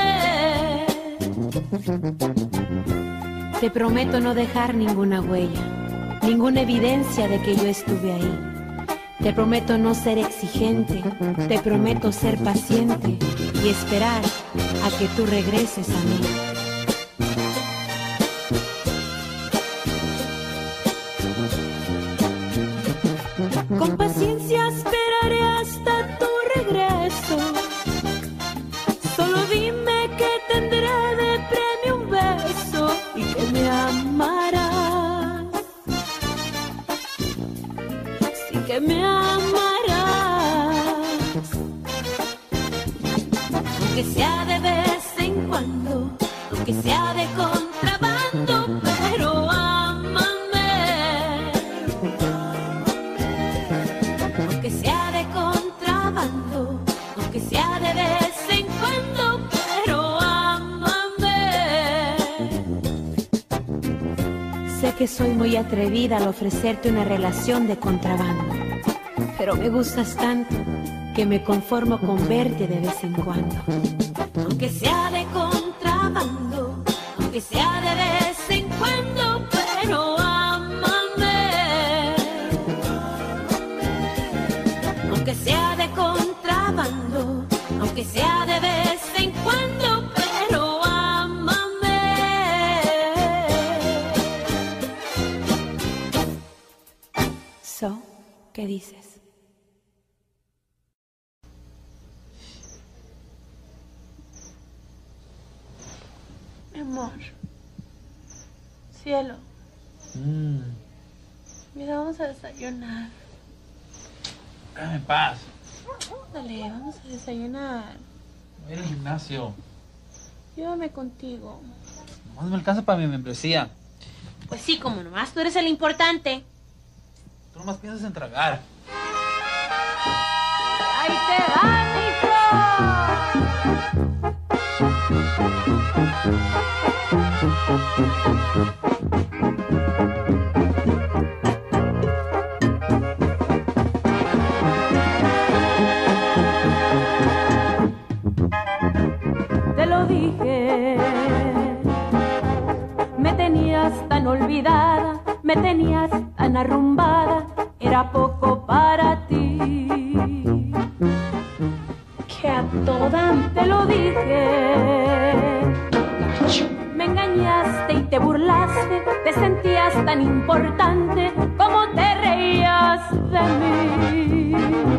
Te prometo no dejar ninguna huella, ninguna evidencia de que yo estuve ahí. Te prometo no ser exigente, te prometo ser paciente y esperar a que tú regreses a mí. Sé que soy muy atrevida al ofrecerte una relación de contrabando, pero me gustas tanto que me conformo con verte de vez en cuando. Aunque sea de contrabando, aunque sea de vez en cuando, pero ámame. Aunque sea de contrabando, aunque sea de vez en cuando, pero ámame. So, ¿qué dices? Mi amor, cielo, Mm. mira, vamos a desayunar. Déjame en paz. Dale, vamos a desayunar. Voy a ir al gimnasio. Llévame contigo. No me alcanza para mi membresía. Pues sí, como nomás tú eres el importante. Tú nomás piensas en tragar. ¡Ahí te va, mijo! Te lo dije, me tenías tan olvidada, me tenías tan arrumbada, era poco para ti. Que a toda te lo dije, me engañaste y te burlaste, te sentías tan importante como te reías de mí.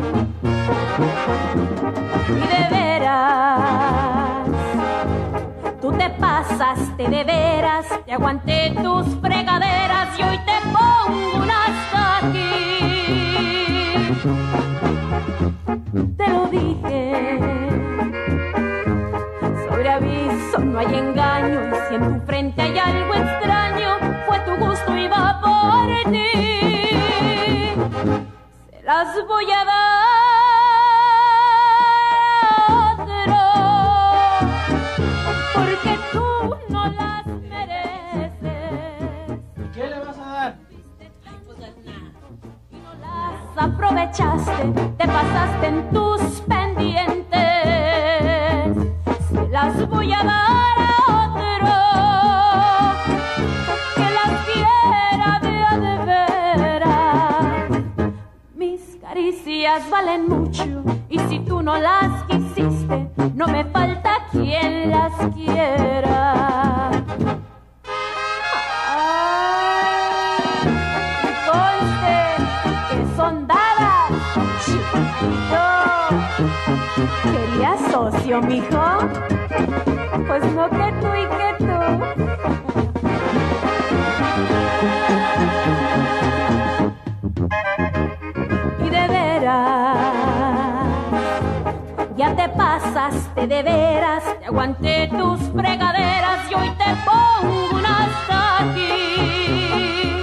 Y de veras, tú te pasaste de veras, te aguanté tus fregaderas y hoy te pongo un hasta aquí. Te lo dije, sobre aviso no hay engaño, y si en tu frente hay algo extraño, fue tu gusto y va por ti. Se las voy a dar. Aprovechaste, te pasaste en tus pendientes, se las voy a dar a otro que las quiera de a de veras. Mis caricias valen mucho y si tú no las quisiste, no me falta quien las quiera. ¿Querías socio, mijo? Pues no que tú y que tú. Y de veras, ya te pasaste de veras, te aguanté tus fregaderas y hoy te pongo un hasta aquí.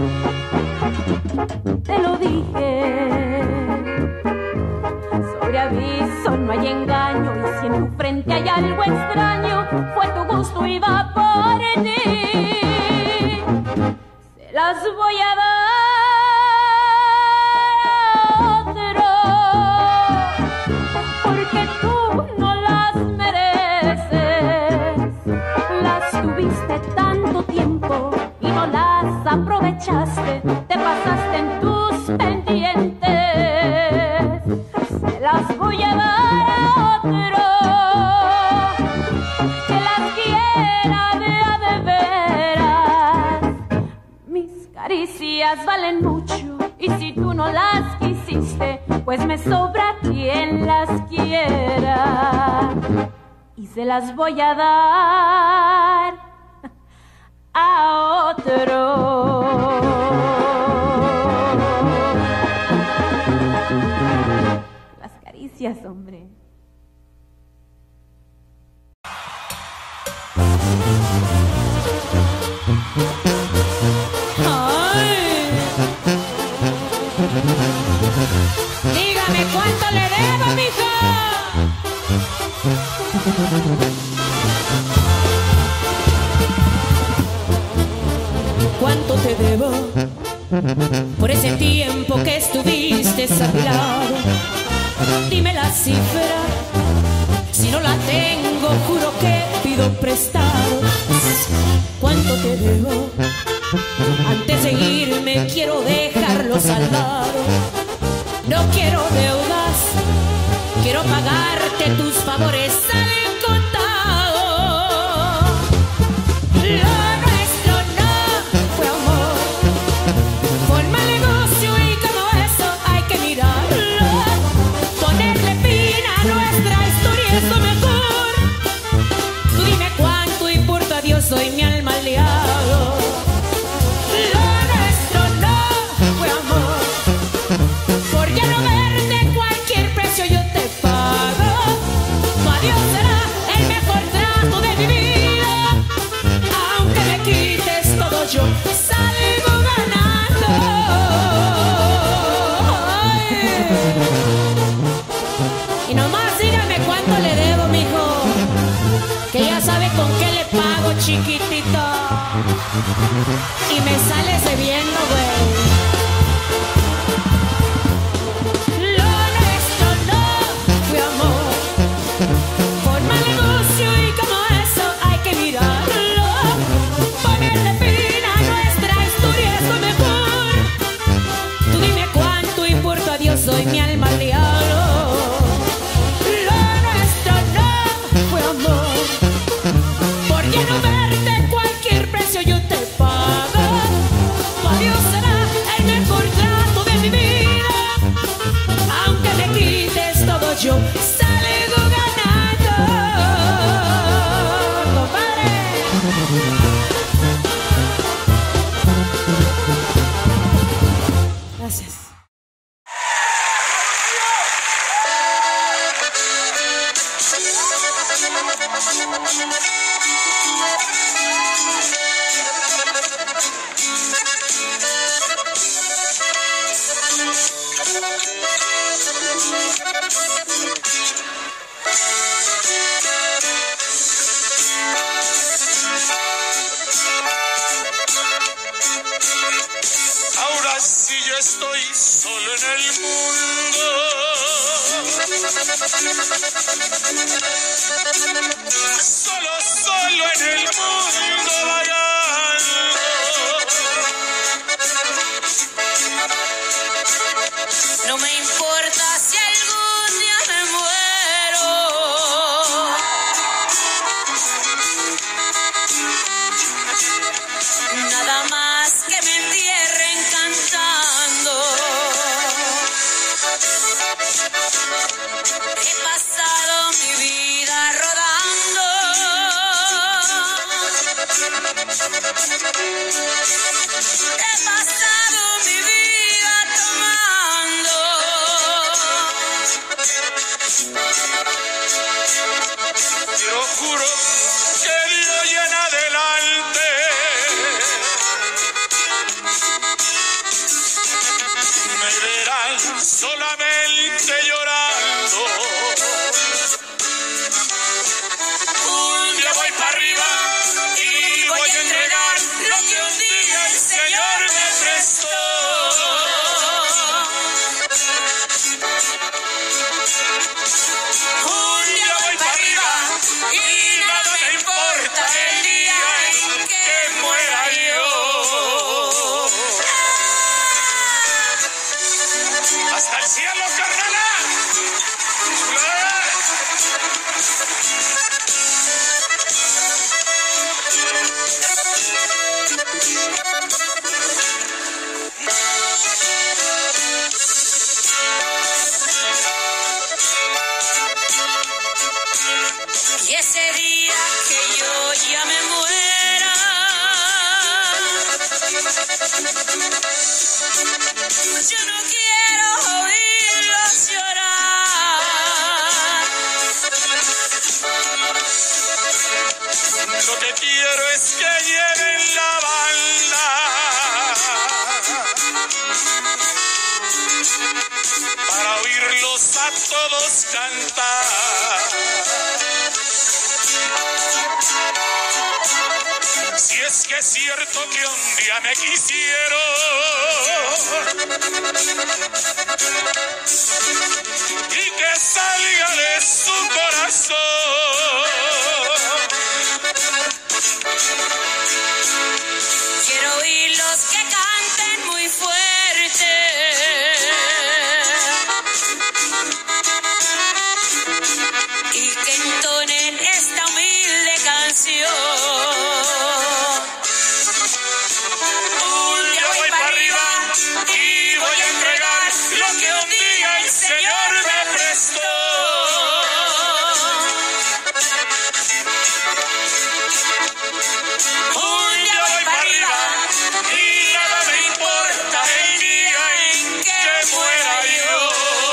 Te lo dije, sobre aviso no hay engaño, y si en tu frente hay algo extraño, fue tu gusto y va por ti. Se las voy a dar a otro, porque tú no las mereces. Las tuviste tanto tiempo y no las aprovechaste, te pasaste en tus pendientes. Se las voy a dar a otro que las quiera de a de veras. Mis caricias valen mucho y si tú no las quisiste, pues me sobra quien las quiera. Y se las voy a dar a otro. Las caricias, hombre. Ay. Dígame cuánto le debo, mija. ¿Cuánto debo por ese tiempo que estuviste a mi lado. Dime la cifra, si no la tengo, juro que pido prestado. ¿Cuánto te debo? Antes de irme quiero dejarlo saldado. No quiero deudas, quiero pagarte tus favores al contado. Lo nuestro no fue amor, fue un mal negocio y como eso hay que mirarlo. Ponerle fin a nuestra historia es lo mejor. Tú dime cuánto importa a Dios, soy mi alma al diablo. Lo nuestro no fue amor, por ya no verte cualquier precio yo te pago. Tu adiós será el mejor trato de mi vida. Aunque me quites todo yo salgo ganando. Ay. Y nomás dígame cuánto le debo, mijo, que ya sabe con qué le pago, chiquitito. Y me sales debiendo, güey. Lo nuestro no fue amor, por mal negocio y como eso hay que mirarlo. Ponerle fin a nuestra historia es lo mejor. Tú dime cuánto importa a Dios, soy mi alma al diablo. Lo nuestro no fue amor, por ya no verte cualquier precio yo te pago. Tu adiós será el mejor trato de mi vida. Aunque me quites todo yo salgo ganando, compadre. Gracias. Ahora sí yo estoy solo en el mundo, solo, solo en el mundo vagando. No me importa si algún día me muero, nada más que me entierren cantando. He pasado mi vida rodando, he pasado mi vida tomando. Yo juro que de hoy en adelante me verán solamente llorando. Un día voy para arriba y voy a entregar lo que un día el Señor me prestó. Un día voy para arriba y nada me importa el día en que muera yo. Hasta el cielo, carnala. Y ese día que yo ya me muera, yo no quiero oírlos llorar. Lo que quiero es que lleven la banda para oírlos a todos cantar. Si es que es cierto que un día me quisieron y que salga de su corazón quiero oírlos que canten muy fuerte y que entonen esta humilde canción. Un día voy para arriba y voy a entregar lo que un día el Señor me prestó. Un día voy para arriba y nada me importa el día en que muera yo.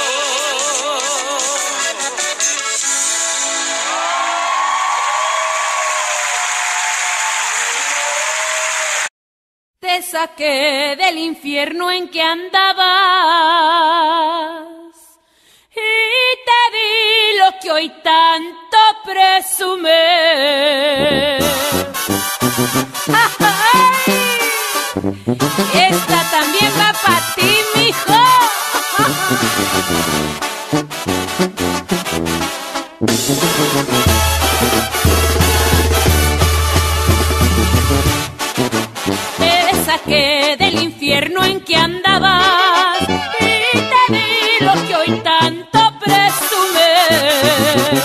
Te saqué del infierno en que andabas y te di lo que hoy tanto presumes. Esta también va para ti, mijo. Te saqué del infierno en que andabas y te di lo que hoy tanto presumes.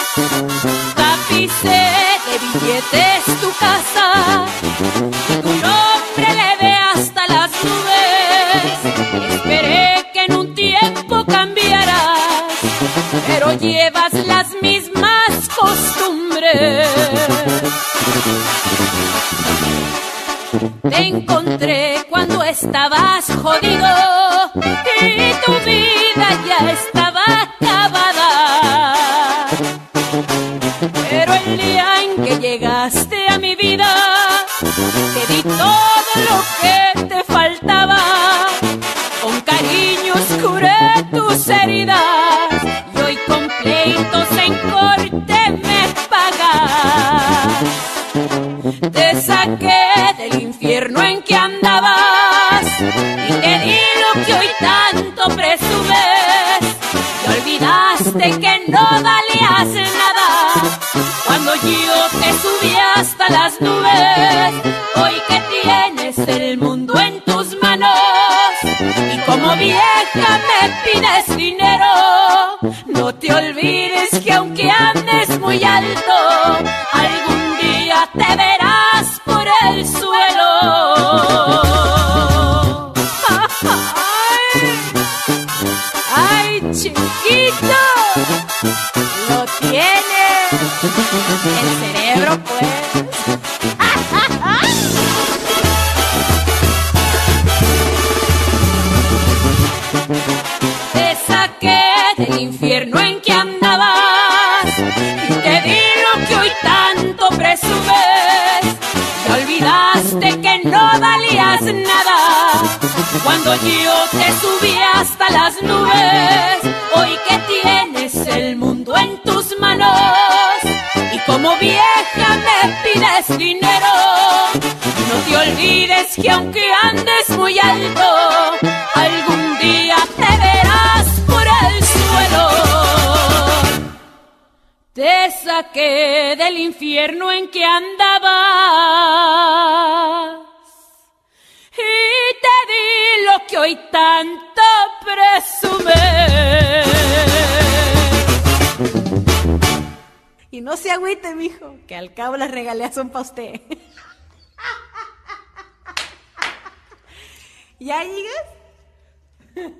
Tapicé de billetes tu casa, tu nombre le ve hasta las nubes. Esperé que en un tiempo cambiaras, pero llevas las mismas costumbres. Te encontré cuando estabas jodido y tu vida ya estaba acabada. Pero el día en que llegaste a mi vida, te di todo lo que te faltaba. Con cariño curé tus heridas y hoy con pleitos en corte me pagas. Te saqué del infierno en que andabas y te di lo que hoy tanto presumes. Y olvidaste que no valías nada cuando yo te subí hasta las nubes. Hoy que tienes el mundo en tus manos y como vieja me pides dinero, no te olvides que aunque andes muy alto, algún día te verás por el suelo. Ay, ay, chiquito, lo tienes el cerebro, pues. Te saqué del infierno en que andabas y te di lo que hoy tanto presumes. Y olvidaste que no valías nada cuando yo te subí hasta las nubes. Hoy que tienes el mundo en tus manos y como vieja me pides dinero, no te olvides que aunque andes muy alto, algún día te verás por el suelo. Te saqué del infierno en que andabas y te di lo que hoy tanto presumes. Y no se agüite, mijo, que al cabo las regalías son pa' usted. ¿Ya llegas?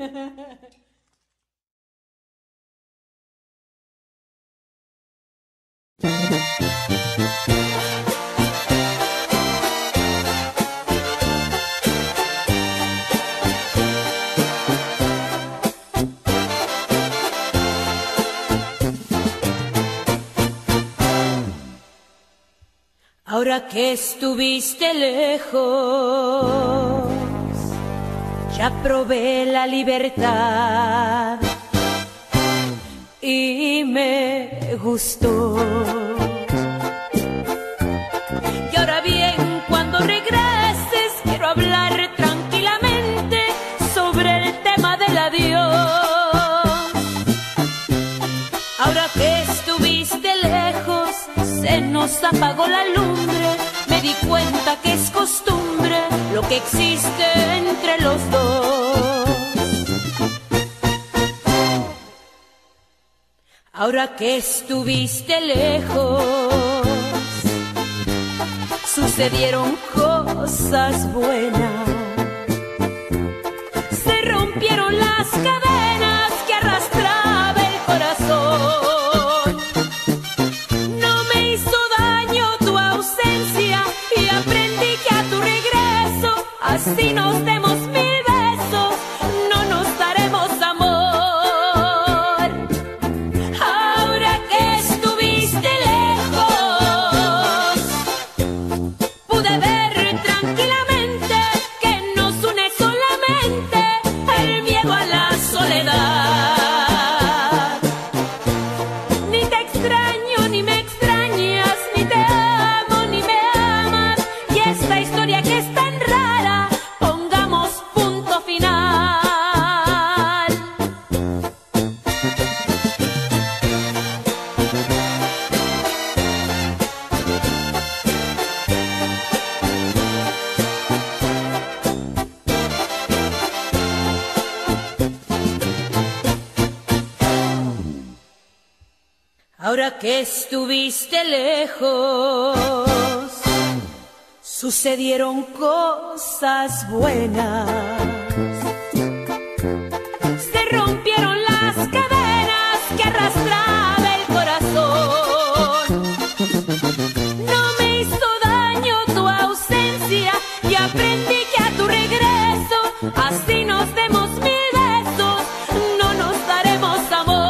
Ahora que estuviste lejos, ya probé la libertad y me gustó. Y ahora bien, cuando apagó la lumbre, me di cuenta que es costumbre lo que existe entre los dos. Ahora que estuviste lejos, sucedieron cosas buenas. Se rompieron las cadenas que arrastraba el corazón. No me hizo daño tu ausencia y aprendí que a tu regreso, así nos demos mil besos, no nos daremos amor. Ahora que estuviste lejos, pude ver tranquilamente que nos une solamente el miedo a la soledad. Ni te extraño, ni me extrañas, ni te amo, ni me amas. Y esta historia que es tan rara, pongamos punto final. Ahora que estuviste lejos, sucedieron cosas buenas. Se rompieron las cadenas que arrastraba el corazón. No me hizo daño tu ausencia y aprendí que a tu regreso, así nos demos mil besos, no nos daremos amor.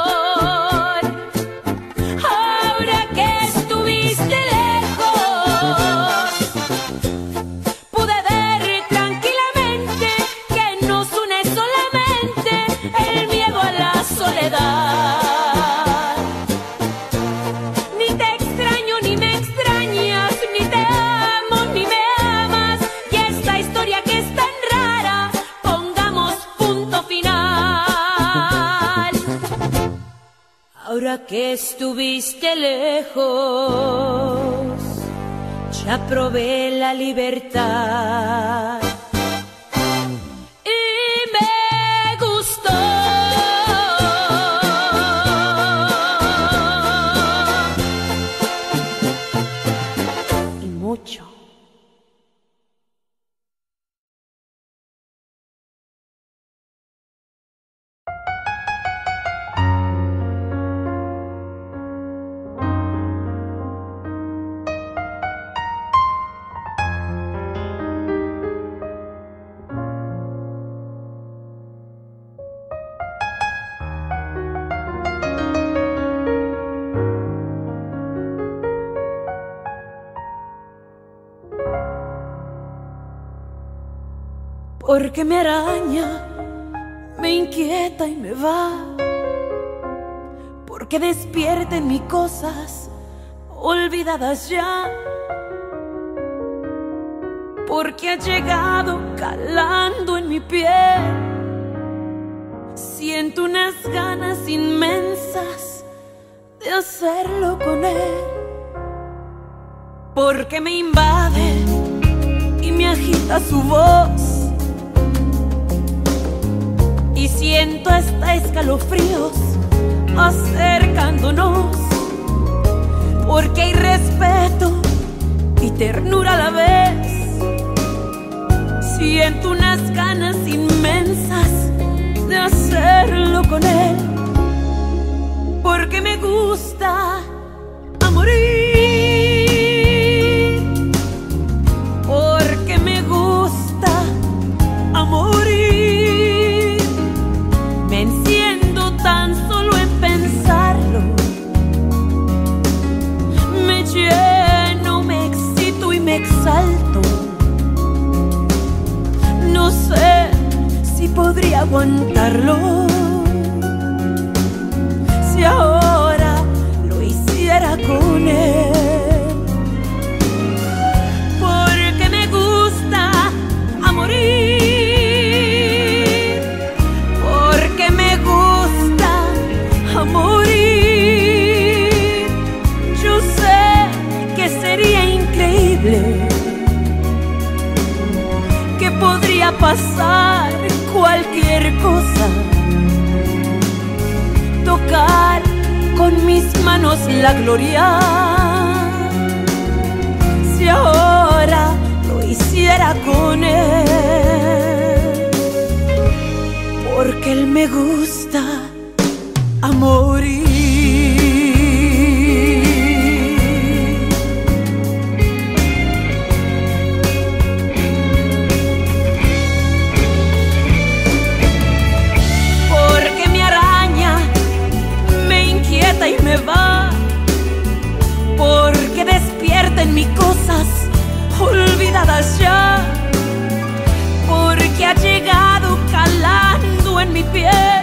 Ahora que estuviste lejos, pude ver tranquilamente que nos une solamente el miedo a la soledad. Ni te extraño, ni me extrañas, ni te amo, ni me amas. Y esta historia que es tan rara, pongamos punto final. Ahora que estuviste lejos, ya probé la libertad y me gustó. Y mucho. Porque me araña, me inquieta y me va. Porque despierta en mí cosas olvidadas ya. Porque ha llegado calando en mi piel. Siento unas ganas inmensas de hacerlo con él. Porque me invade y me agita su voz. Y siento hasta escalofríos acercándonos. Porque hay respeto y ternura a la vez. Siento unas ganas inmensas de hacerlo con él. Porque me gusta a morir. Porque me gusta a morir. Me enciendo tan solo en pensarlo. Me lleno, me excito y me exalto. No sé si podría aguantarlo. Si ahora lo hiciera con él. Porque me gusta a morir. Porque me gusta a morir. Yo sé que podría pasar cualquier cosa, tocar con mis manos la gloria. Si ahora lo hiciera con él, porque él me gusta a morir. Porque me araña, me inquieta y me va, porque despierta en mí cosas olvidadas ya, porque ha llegado calando en mi piel.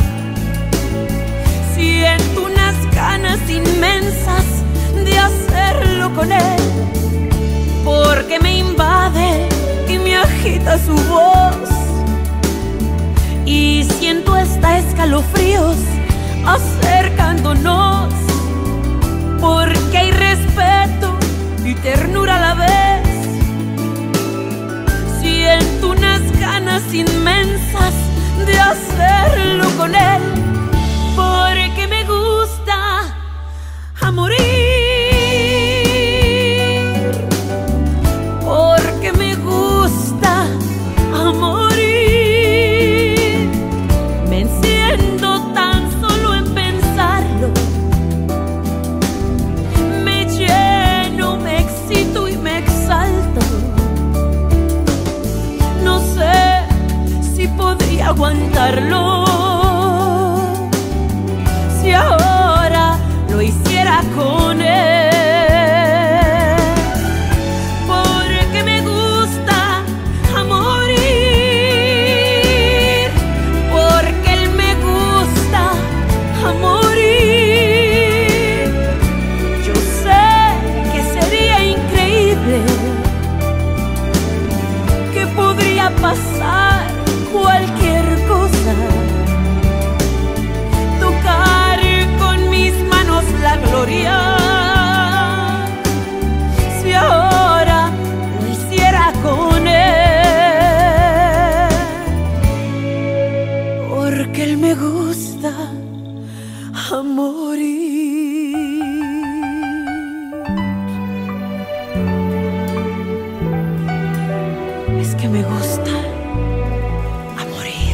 Siento unas ganas inmensas de hacerlo con él, porque me invade y me agita su voz, y siento hasta escalofríos acercándonos, porque hay respeto y ternura a la vez. Siento unas ganas inmensas de hacerlo con él, porque me gusta a morir, porque me gusta a morir. Me enciendo tan solo en pensarlo, me lleno, me excito y me exalto. No sé si podría aguantarlo si ahora lo hiciera con él, porque me gusta a morir, porque él me gusta a morir. Yo sé que sería increíble, que podría pasar cualquier cosa, tocar con mis manos la gloria. Si ahora lo hiciera con él, porque él me gusta a morir. Es que me gusta a morir.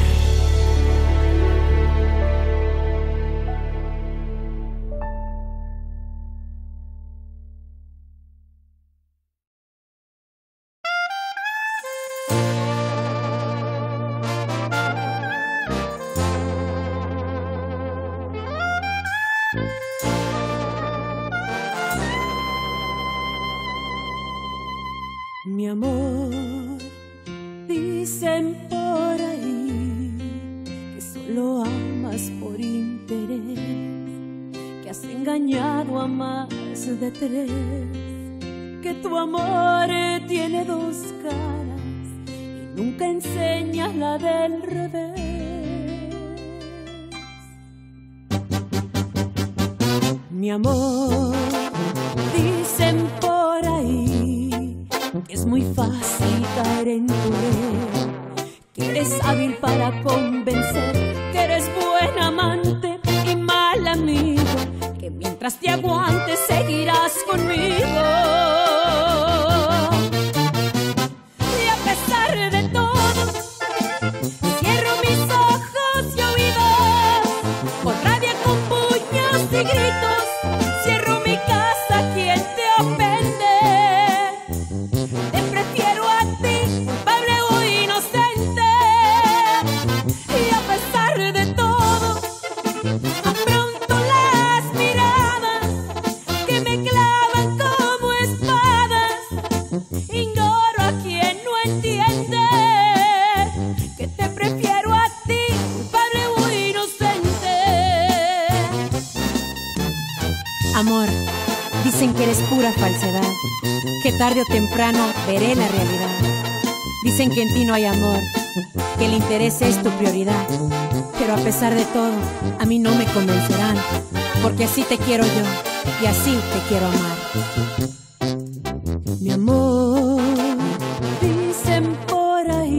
Mi amor, dicen por ahí que solo amas por interés, que has engañado a más de tres, que tu amor tiene dos caras y nunca enseñas la del revés. Mi amor, dicen por ahí que es muy fácil caer en tu red, que eres hábil para convencer, que eres buen amante y mal amigo, que mientras te aguantes seguirás conmigo. Y a pesar de todo, cierro mis ojos y oídos, con rabia, con puños y gritos, cierro mi casa, quien te ofende. Te prefiero a ti, culpable o inocente. Y a pesar de todo, afronto las miradas que me clavan como espadas. Ignoro a quien no entiende que te prefiero a ti, culpable o inocente. Amor, dicen que eres pura falsedad, que tarde o temprano veré la realidad. Dicen que en ti no hay amor, que el interés es tu prioridad, pero a pesar de todo, a mí no me convencerán, porque así te quiero yo y así te quiero amar. Mi amor, dicen por ahí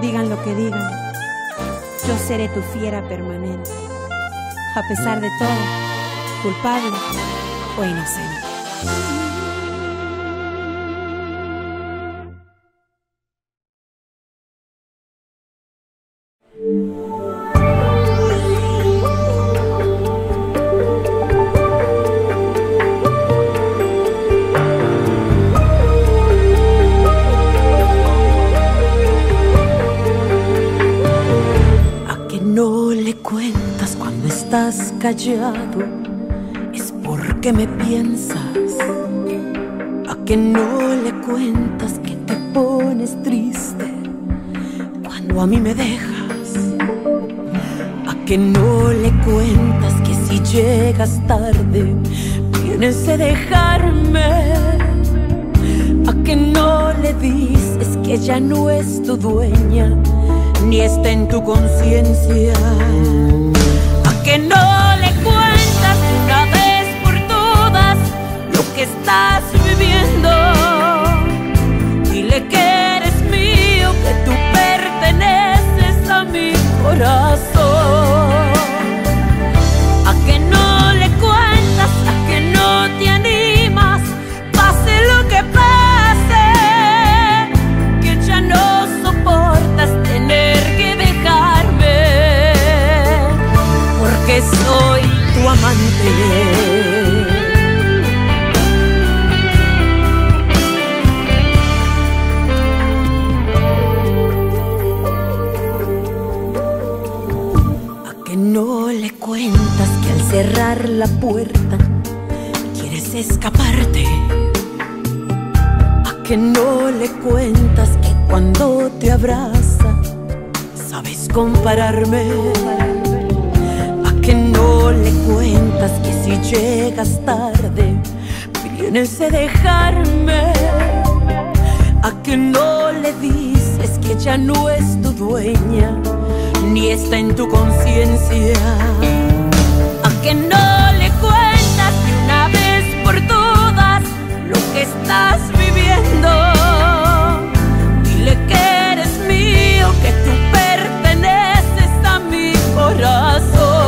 digan lo que digan, yo seré tu fiera permanente, a pesar de todo, culpable o inocente. Callado es porque me piensas, a que no le cuentas que te pones triste cuando a mí me dejas, a que no le cuentas que si llegas tarde tienes que dejarme, a que no le dices que ya no es tu dueña ni está en tu conciencia, a que no le cuentas de una vez por todas lo que estás viviendo. Dile que eres mío, que tú perteneces a mi corazón. A que no le cuentas, a que no te animas, pase lo que pase, que ya no soportas tener que dejarme, porque soy tu amante. A que no le cuentas que al cerrar la puerta quieres escaparte. A que no le cuentas que cuando te abraza sabes compararme. Que no le cuentas que si llegas tarde vienes a dejarme, a que no le dices que ya no es tu dueña ni está en tu conciencia, a que no le cuentas de una vez por todas lo que estás viviendo. Dile que eres mío, que tú perteneces a mi corazón.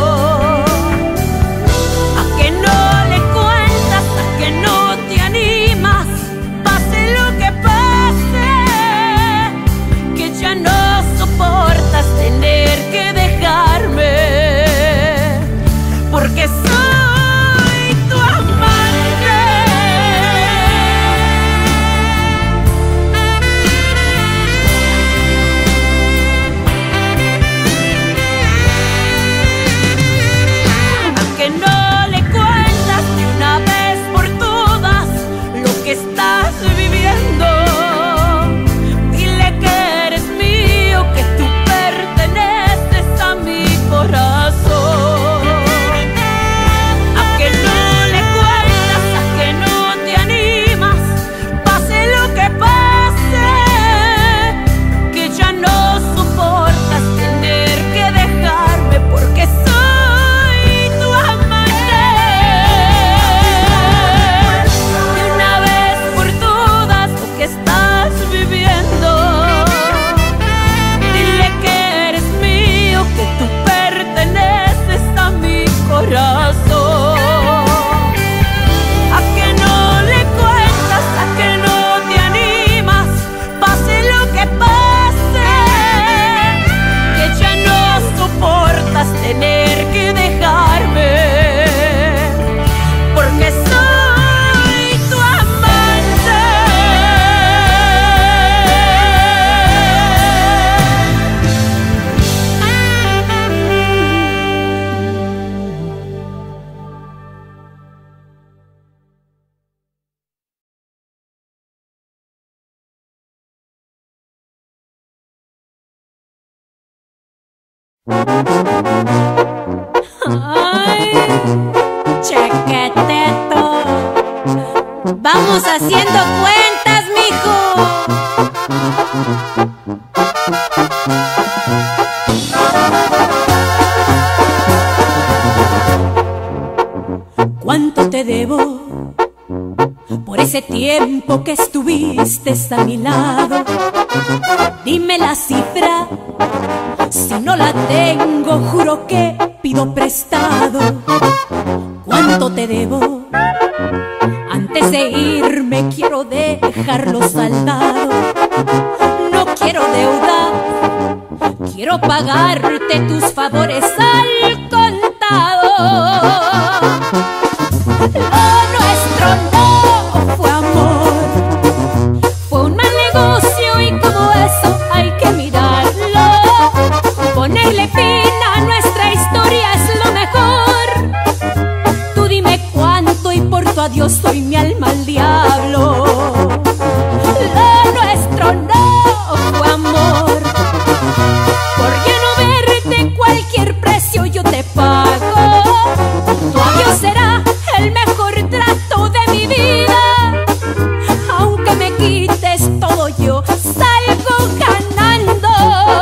Tener que dejarme, porque soy tu amante. A que no le cuentas de una vez por todas lo que estás viviendo. Dile que eres mío, que tú perteneces a mi corazón. A que no le cuentas, a que no te animas, pase lo que pase, que ya no soportas tener que dejarme, porque soy tu amante. De una vez por todas lo que estás viviendo. Que tú perteneces a mi corazón. A que no le cuentas, a que no te animas, pase lo que pase, que ya no soportas tener que dejarme, porque soy tu amante. Ay, chequeteto, vamos haciendo cuentas, mijo. ¿Cuánto te debo por ese tiempo que estuviste a mi lado? Dime la cifra, si no la tengo, juro que pido prestado. ¿Cuánto te debo? Antes de irme quiero dejarlo saldado. No quiero deuda, quiero pagarte tus favores al contado. Lo nuestro no fue amor, fue un mal negocio y como eso hay que mirarlo. Ponerle fin a nuestra historia es lo mejor. Tú dime cuánto y por tu adiós doy mi alma al diablo. Lo nuestro no fue amor, por ya no verte cualquier precio yo te pago. Tu adiós será el mejor trato de mi vida. Aunque me quites todo yo salgo ganando.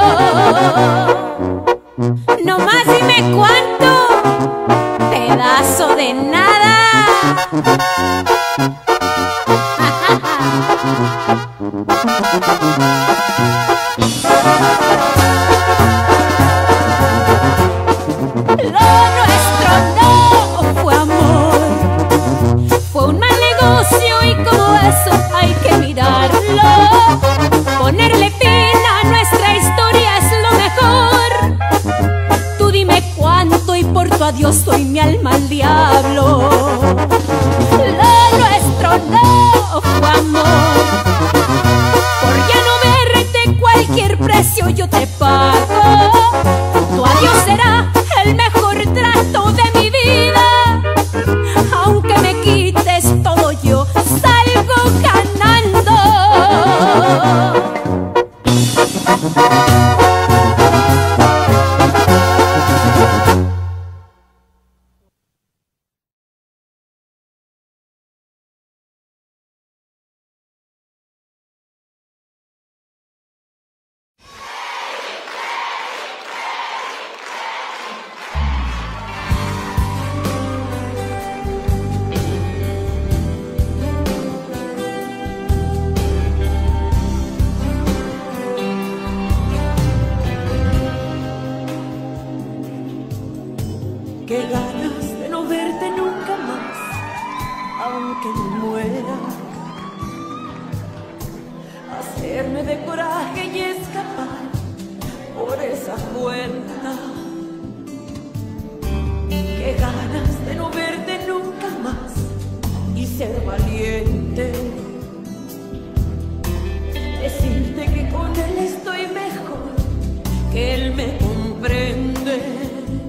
No más dime cuánto, pedazo de nada. Lo nuestro no fue amor, fue un mal negocio y como eso hay que mirarlo. Ponerle fin a nuestra historia es lo mejor. Tú dime cuánto y por tu adiós doy mi alma al diablo. Lo nuestro no fue amor, por ya no verte cualquier precio yo te pago. Tu adiós será el mejor trato de mi vida. Aunque me quites todo yo salgo ganando. Qué ganas de no verte nunca más, aunque me muera. Hacerme de coraje y escapar por esa puerta. Qué ganas de no verte nunca más y ser valiente. Decirte que con él estoy mejor, que él me comprende.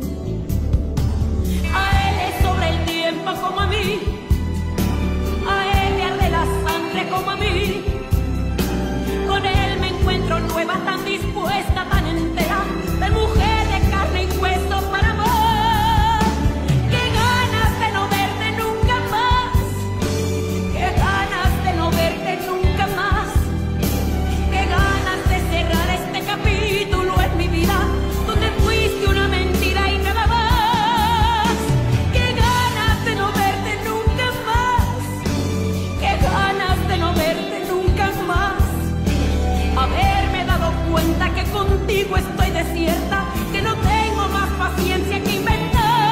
Como a mí, a él le arde la sangre como a mí. Con él me encuentro nueva, tan dispuesta, tan entera, de mujer de carne y hueso para amor. Qué ganas de no verte nunca más, qué ganas de no verte nunca más, qué ganas de cerrar este capítulo en mi vida, donde fuiste una mentira y nada más. Que contigo estoy desierta, que no tengo más paciencia que inventar.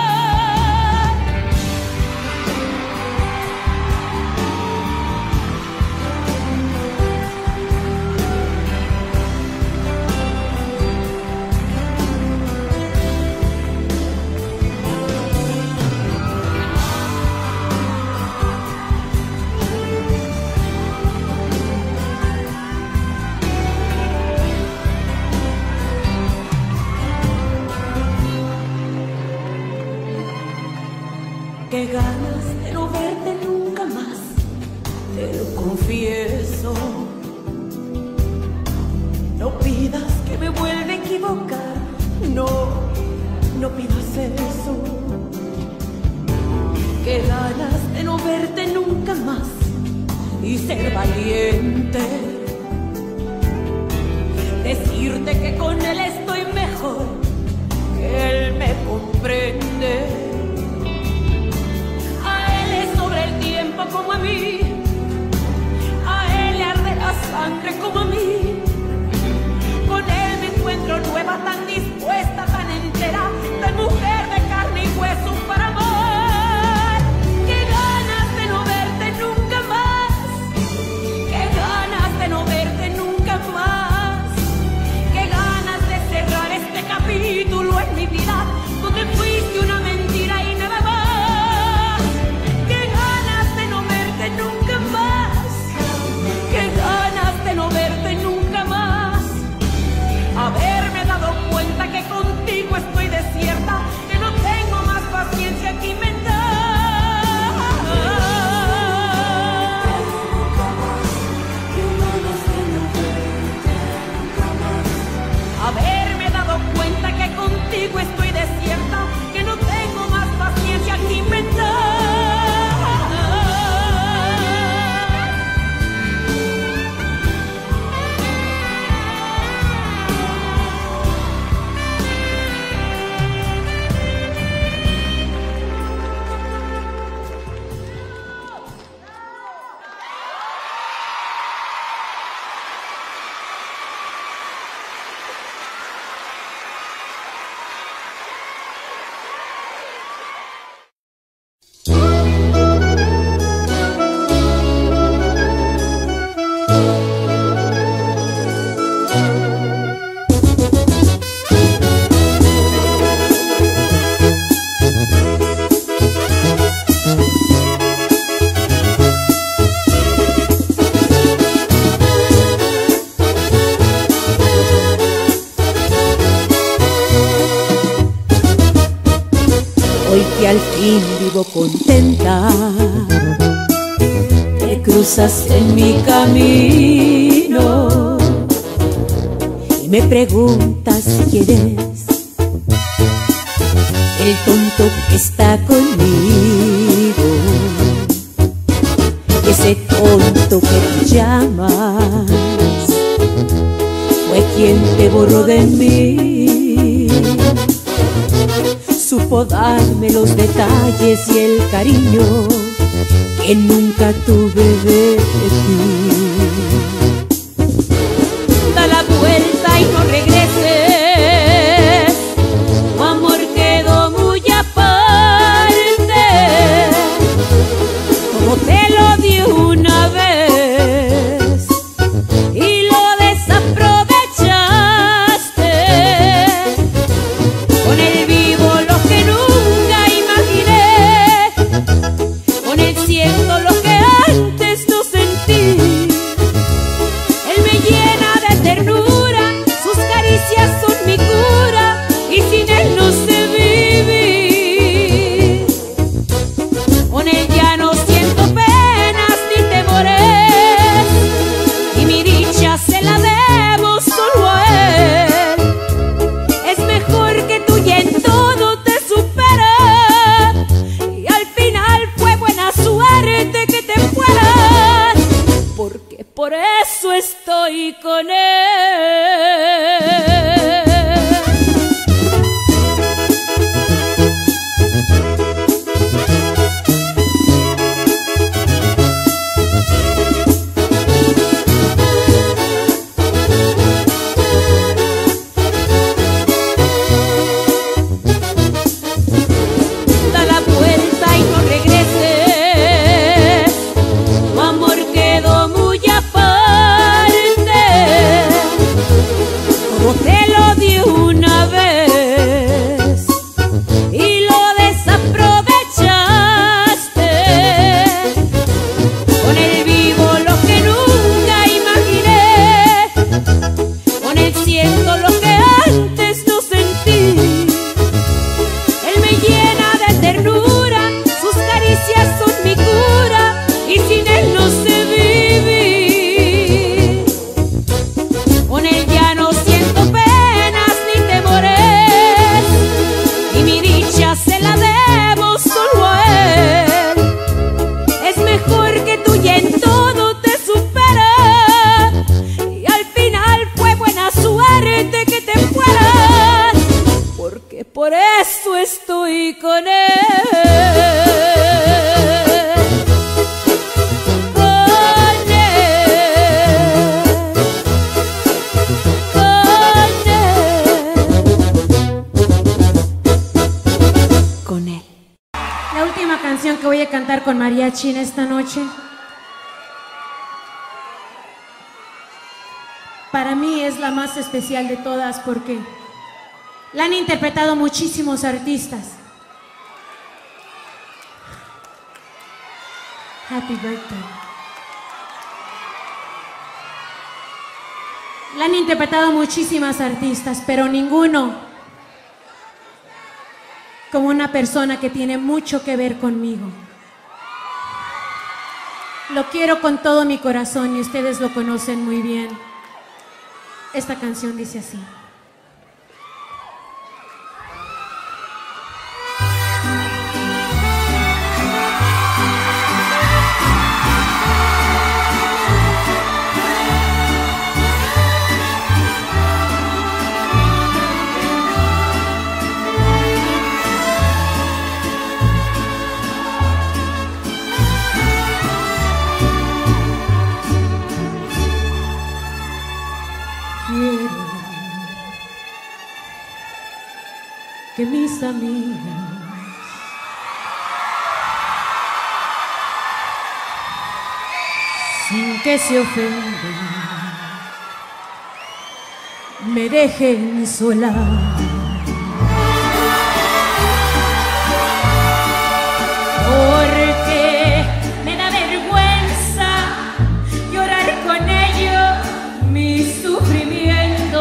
Qué ganas de no verte nunca más, te lo confieso. No pidas que me vuelva a equivocar, no, no pidas eso. Qué ganas de no verte nunca más y ser valiente. Decirte que con él estoy mejor, que él me comprende. Como a mí, a él le arde la sangre como a mí. contigo estoy desierta, que no tengo más paciencia que inventar. Hoy que al fin vivo contenta, te cruzas en mi camino y me preguntas quién es el tonto que está conmigo. Ese tonto que tú llamas fue quien te borró de mí. Supo darme los detalles y el cariño que nunca tuve de ti. Da la vuelta y no regreses, tu amor quedó muy aparte. Como te lo di una vez y lo desaprovechaste. Con el vivo lo que nunca imaginé, con el siento lo que antes no sentí. Él me llena de ternura, sus caricias son mi cura y sin él no sé vivir. Con él ya no siento penas ni temores y mi dicha se la debo solo a él. Es mejor que tú y en todo te supera y al final fue buena suerte que te fueras, porque por eso estoy con él. Da la vuelta y no regreses, tu amor quedó muy aparte. Como te lo di una vez y lo desaprovechaste. Con el vivo lo que nunca imaginé, con el siento lo que antes no sentí. Él me llena de ternura, sus caricias son mi cura y sin él no sé vivir. Con él ya no siento penas ni temores y mi dicha se la debo solo a él. Es mejor que tú y en todo te supera y al final fue buena suerte que te fueras, porque por eso estoy con él. Con él, con él, con él. La última canción que voy a cantar con mariachi en esta noche, para mí es la más especial de todas porque la han interpretado muchísimos artistas. Happy birthday. La han interpretado muchísimas artistas, pero ninguno como una persona que tiene mucho que ver conmigo. Lo quiero con todo mi corazón y ustedes lo conocen muy bien. Esta canción dice así. que mis amigas sin que se ofendan me dejen sola. Porque me da vergüenza llorar con ellos mi sufrimiento.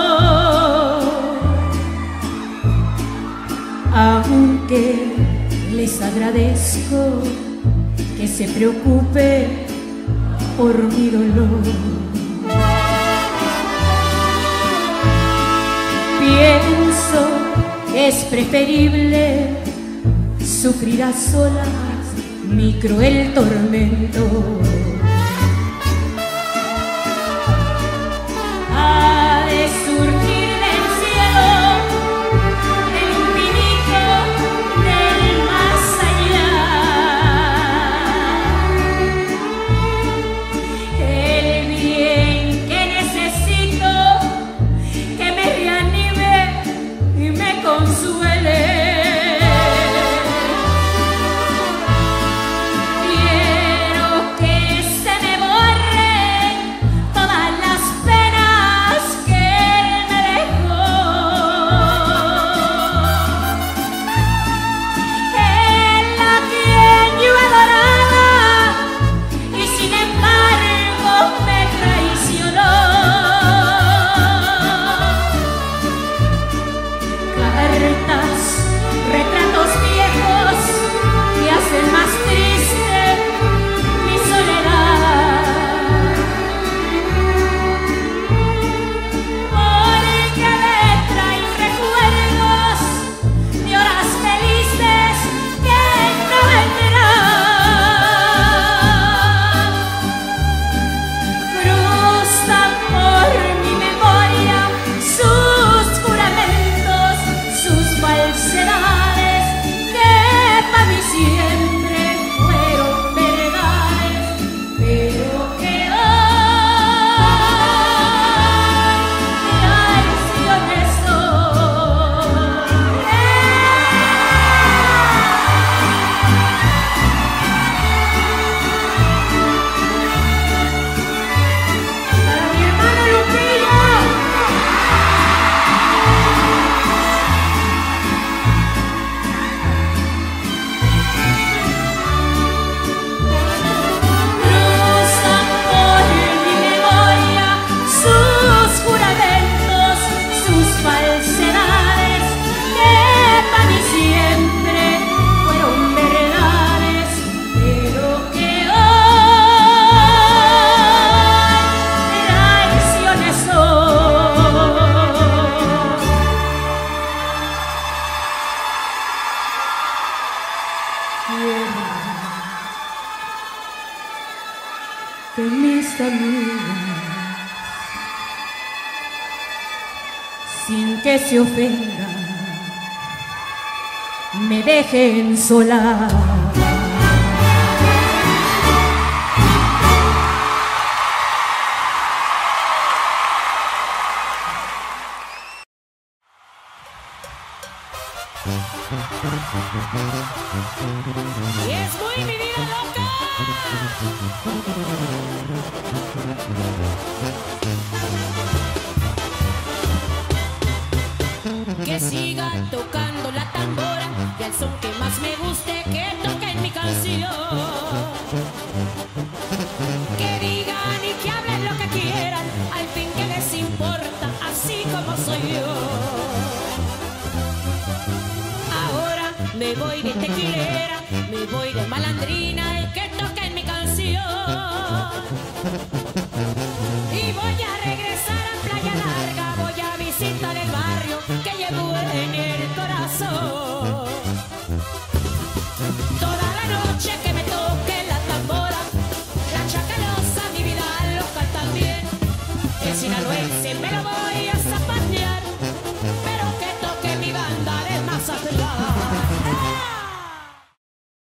Aunque les agradezco que se preocupe por mi dolor. Pienso que es preferible sufrir a solas mi cruel tormento. Ha de surgir del cielo, del infinito, del más allá, el bien que necesito, que me reanime y me consuele. Que mis amigas, sin que se ofendan, me dejen sola. Y es muy mi vida loca. Que siga tocando la tambora y al son que más me guste que toquen mi canción. Que digan y que hablen lo que quieran, al fin que les importa, así como soy yo. Ahora me voy de tequilera, me voy de malandrina, el que toque mi canción.